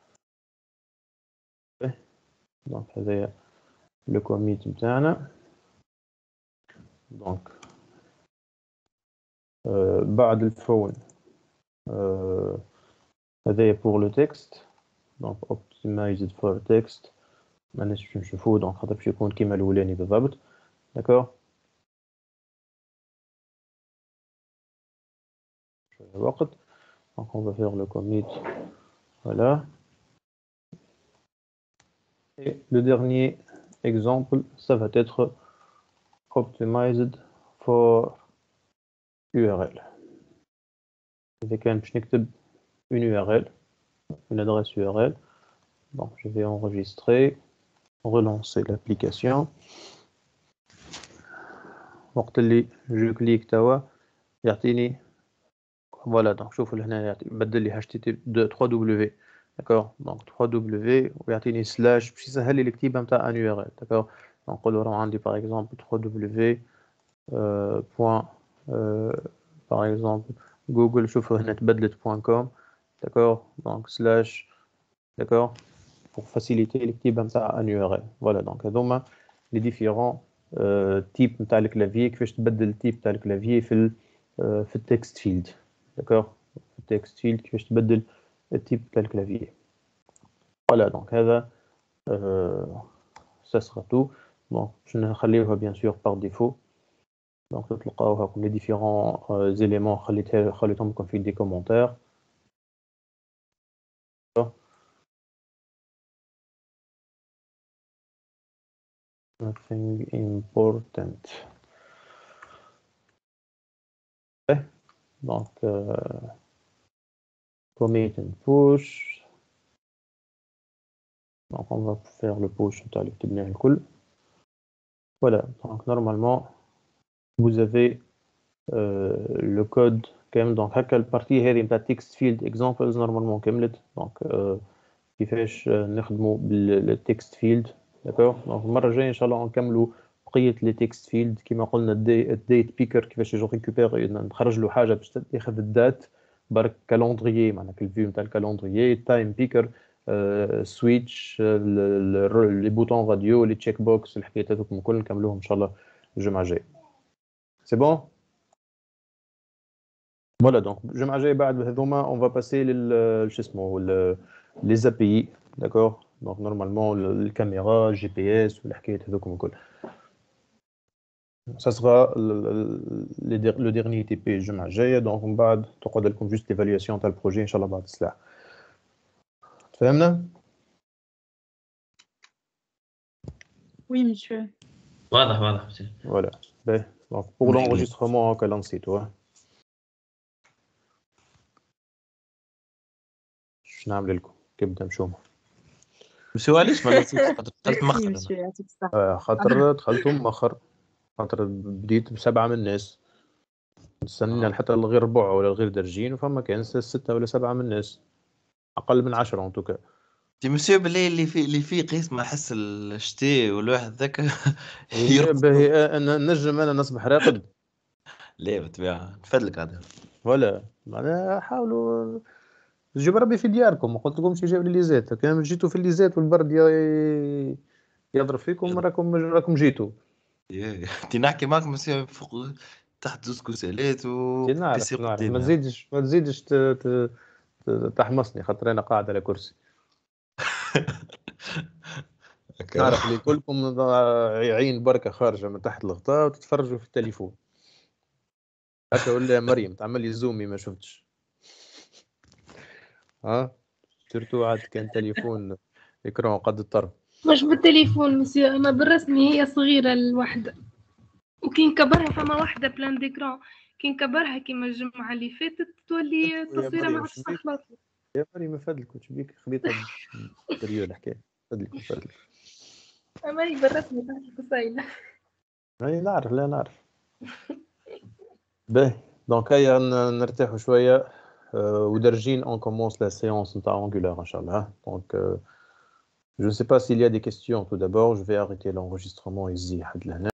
Donc هذايا le commit نتاعنا. Donc بعد الفون هذايا pour le texte. Donc optimized for text. ما نجمش نشوفوه donc خاطر باش يكون كيما الاولاني بالضبط. D'accord. وقت. Donc on va faire le commit. Voilà. Et le dernier exemple, ça va être optimized for URL. إذا كان باش نكتب une URL, une adresse URL. Donc je vais enregistrer, relancer l'application. وقت اللي je clique توا يعطيني. Voilà, donc شوفوا هنا بدل لي HTTP 3W. D'accord. Donc 3W ويعطيني slash باش يسهل لي الكتابة نتاع un URL. D'accord. Donc نقولوا راه عندي par exemple 3W point par exemple جوجل شوفوا هنا تبدلت.com. d'accord donc slash d'accord pour faciliter الكتابة نتاع ان يو ار ال. voilà donc هذوما les différents types نتاع الكلافيي كيفاش تبدل التيب نتاع الكلافيي في التكست فيلد. d'accord في التكست فيلد كيفاش تبدل التيب نتاع الكلافيي. voilà donc هذا ça sera tout. donc je نخليوها bien sûr par défaut. donc تلقاوها comme les différents éléments خليتهم لكم في des commentaires. nothing important. donc commit and push. donc on va faire le push نتاع اللي كتبناه الكل. voilà donc normalement vous avez le code كامل. donc هكا البارتي هذه نتاع text field examples normalement كملت. donc كيفاش نخدموا بالتكست فيلد. d'accord donc المره الجايه ان شاء الله نكملوا بقيه لي تكست فيلد كما قلنا الديت بيكر كيفاش يجو ريكوبير نخرج له حاجه باش تاخذ الدات برك كالندريي معناها الفيو نتاع الكالندريي تايم بيكر سويتش لي بوتون راديو لي تشيك بوكس الحكايات هذوك الكل نكملوهم ان شاء الله الجمعه الجايه. سي بون. فوالا دونك الجمعه الجايه بعد هذوما اون فا باسي لل شو اسمه لي زي بي. d'accord donc normalement الكاميرا جي بي اس والحكايات هذوك الكل. ça sera le dernier TP الجمعه الجايه. donc من بعد تقعد لكم جوست ليفالياسيون تاع البروجي ان شاء الله بعد الساعه. تفهمنا؟ Oui, monsieur. واضح واضح بسيط. voilà donc pour l'enregistrement هكا نسيتو. شنو نعمل لكم كي بدنا نمشيو؟ مسيو علاش ما نسيتش دخلت Merci, مخر monsieur. يعطيك الصحة. خاطر دخلتهم مؤخر. خاطر بديت ب7 من الناس. استنينا لحتى الغير ربع ولا الغير درجين وفما كان 6 ولا 7 من الناس. اقل من 10 ان توكا. دي مسيو بالليل اللي فيه قيس ما احس الشتاء والواحد ذاك نجم انا نصبح راقد. لا بالطبيعه نفدلك هذا. ولا معناها حاولوا جيب ربي في دياركم. ما قلت لكمش جايب لي ليزات. كان جيتوا في الليزات والبرد يضرب فيكم راكم جيتوا. تي نحكي معك مسيو فوق تحت زوز كوسالات و نعرف ما تزيدش تحمصني خاطر انا قاعد على كرسي. نعرف اللي كلكم عين بركه خارجه من تحت الغطاء وتتفرجوا في التليفون. هكا ولا مريم تعمل لي زومي ما شفتش. سيرتو عاد كان تليفون اكران قد الطرف. مش بالتليفون مسيو، اما بالرسمي هي صغيره الوحده، وكي نكبرها فما واحده بلان ديكران، كي نكبرها كيما الجمعه اللي فاتت تولي التصويره ما عادش تخلط. يا مريم ما فادلك وش بيك خبيتها بريو الحكايه. فادلك اما هي بالرسمي تحت القصيله. اي نعرف. لا نعرف. باهي دونك هيا نرتاحوا شويه ودرجين on commence la séance نتاع Angular ان شاء الله. donc je ne sais pas s'il y a des questions. tout d'abord je vais arrêter l'enregistrement ici حد لهنا.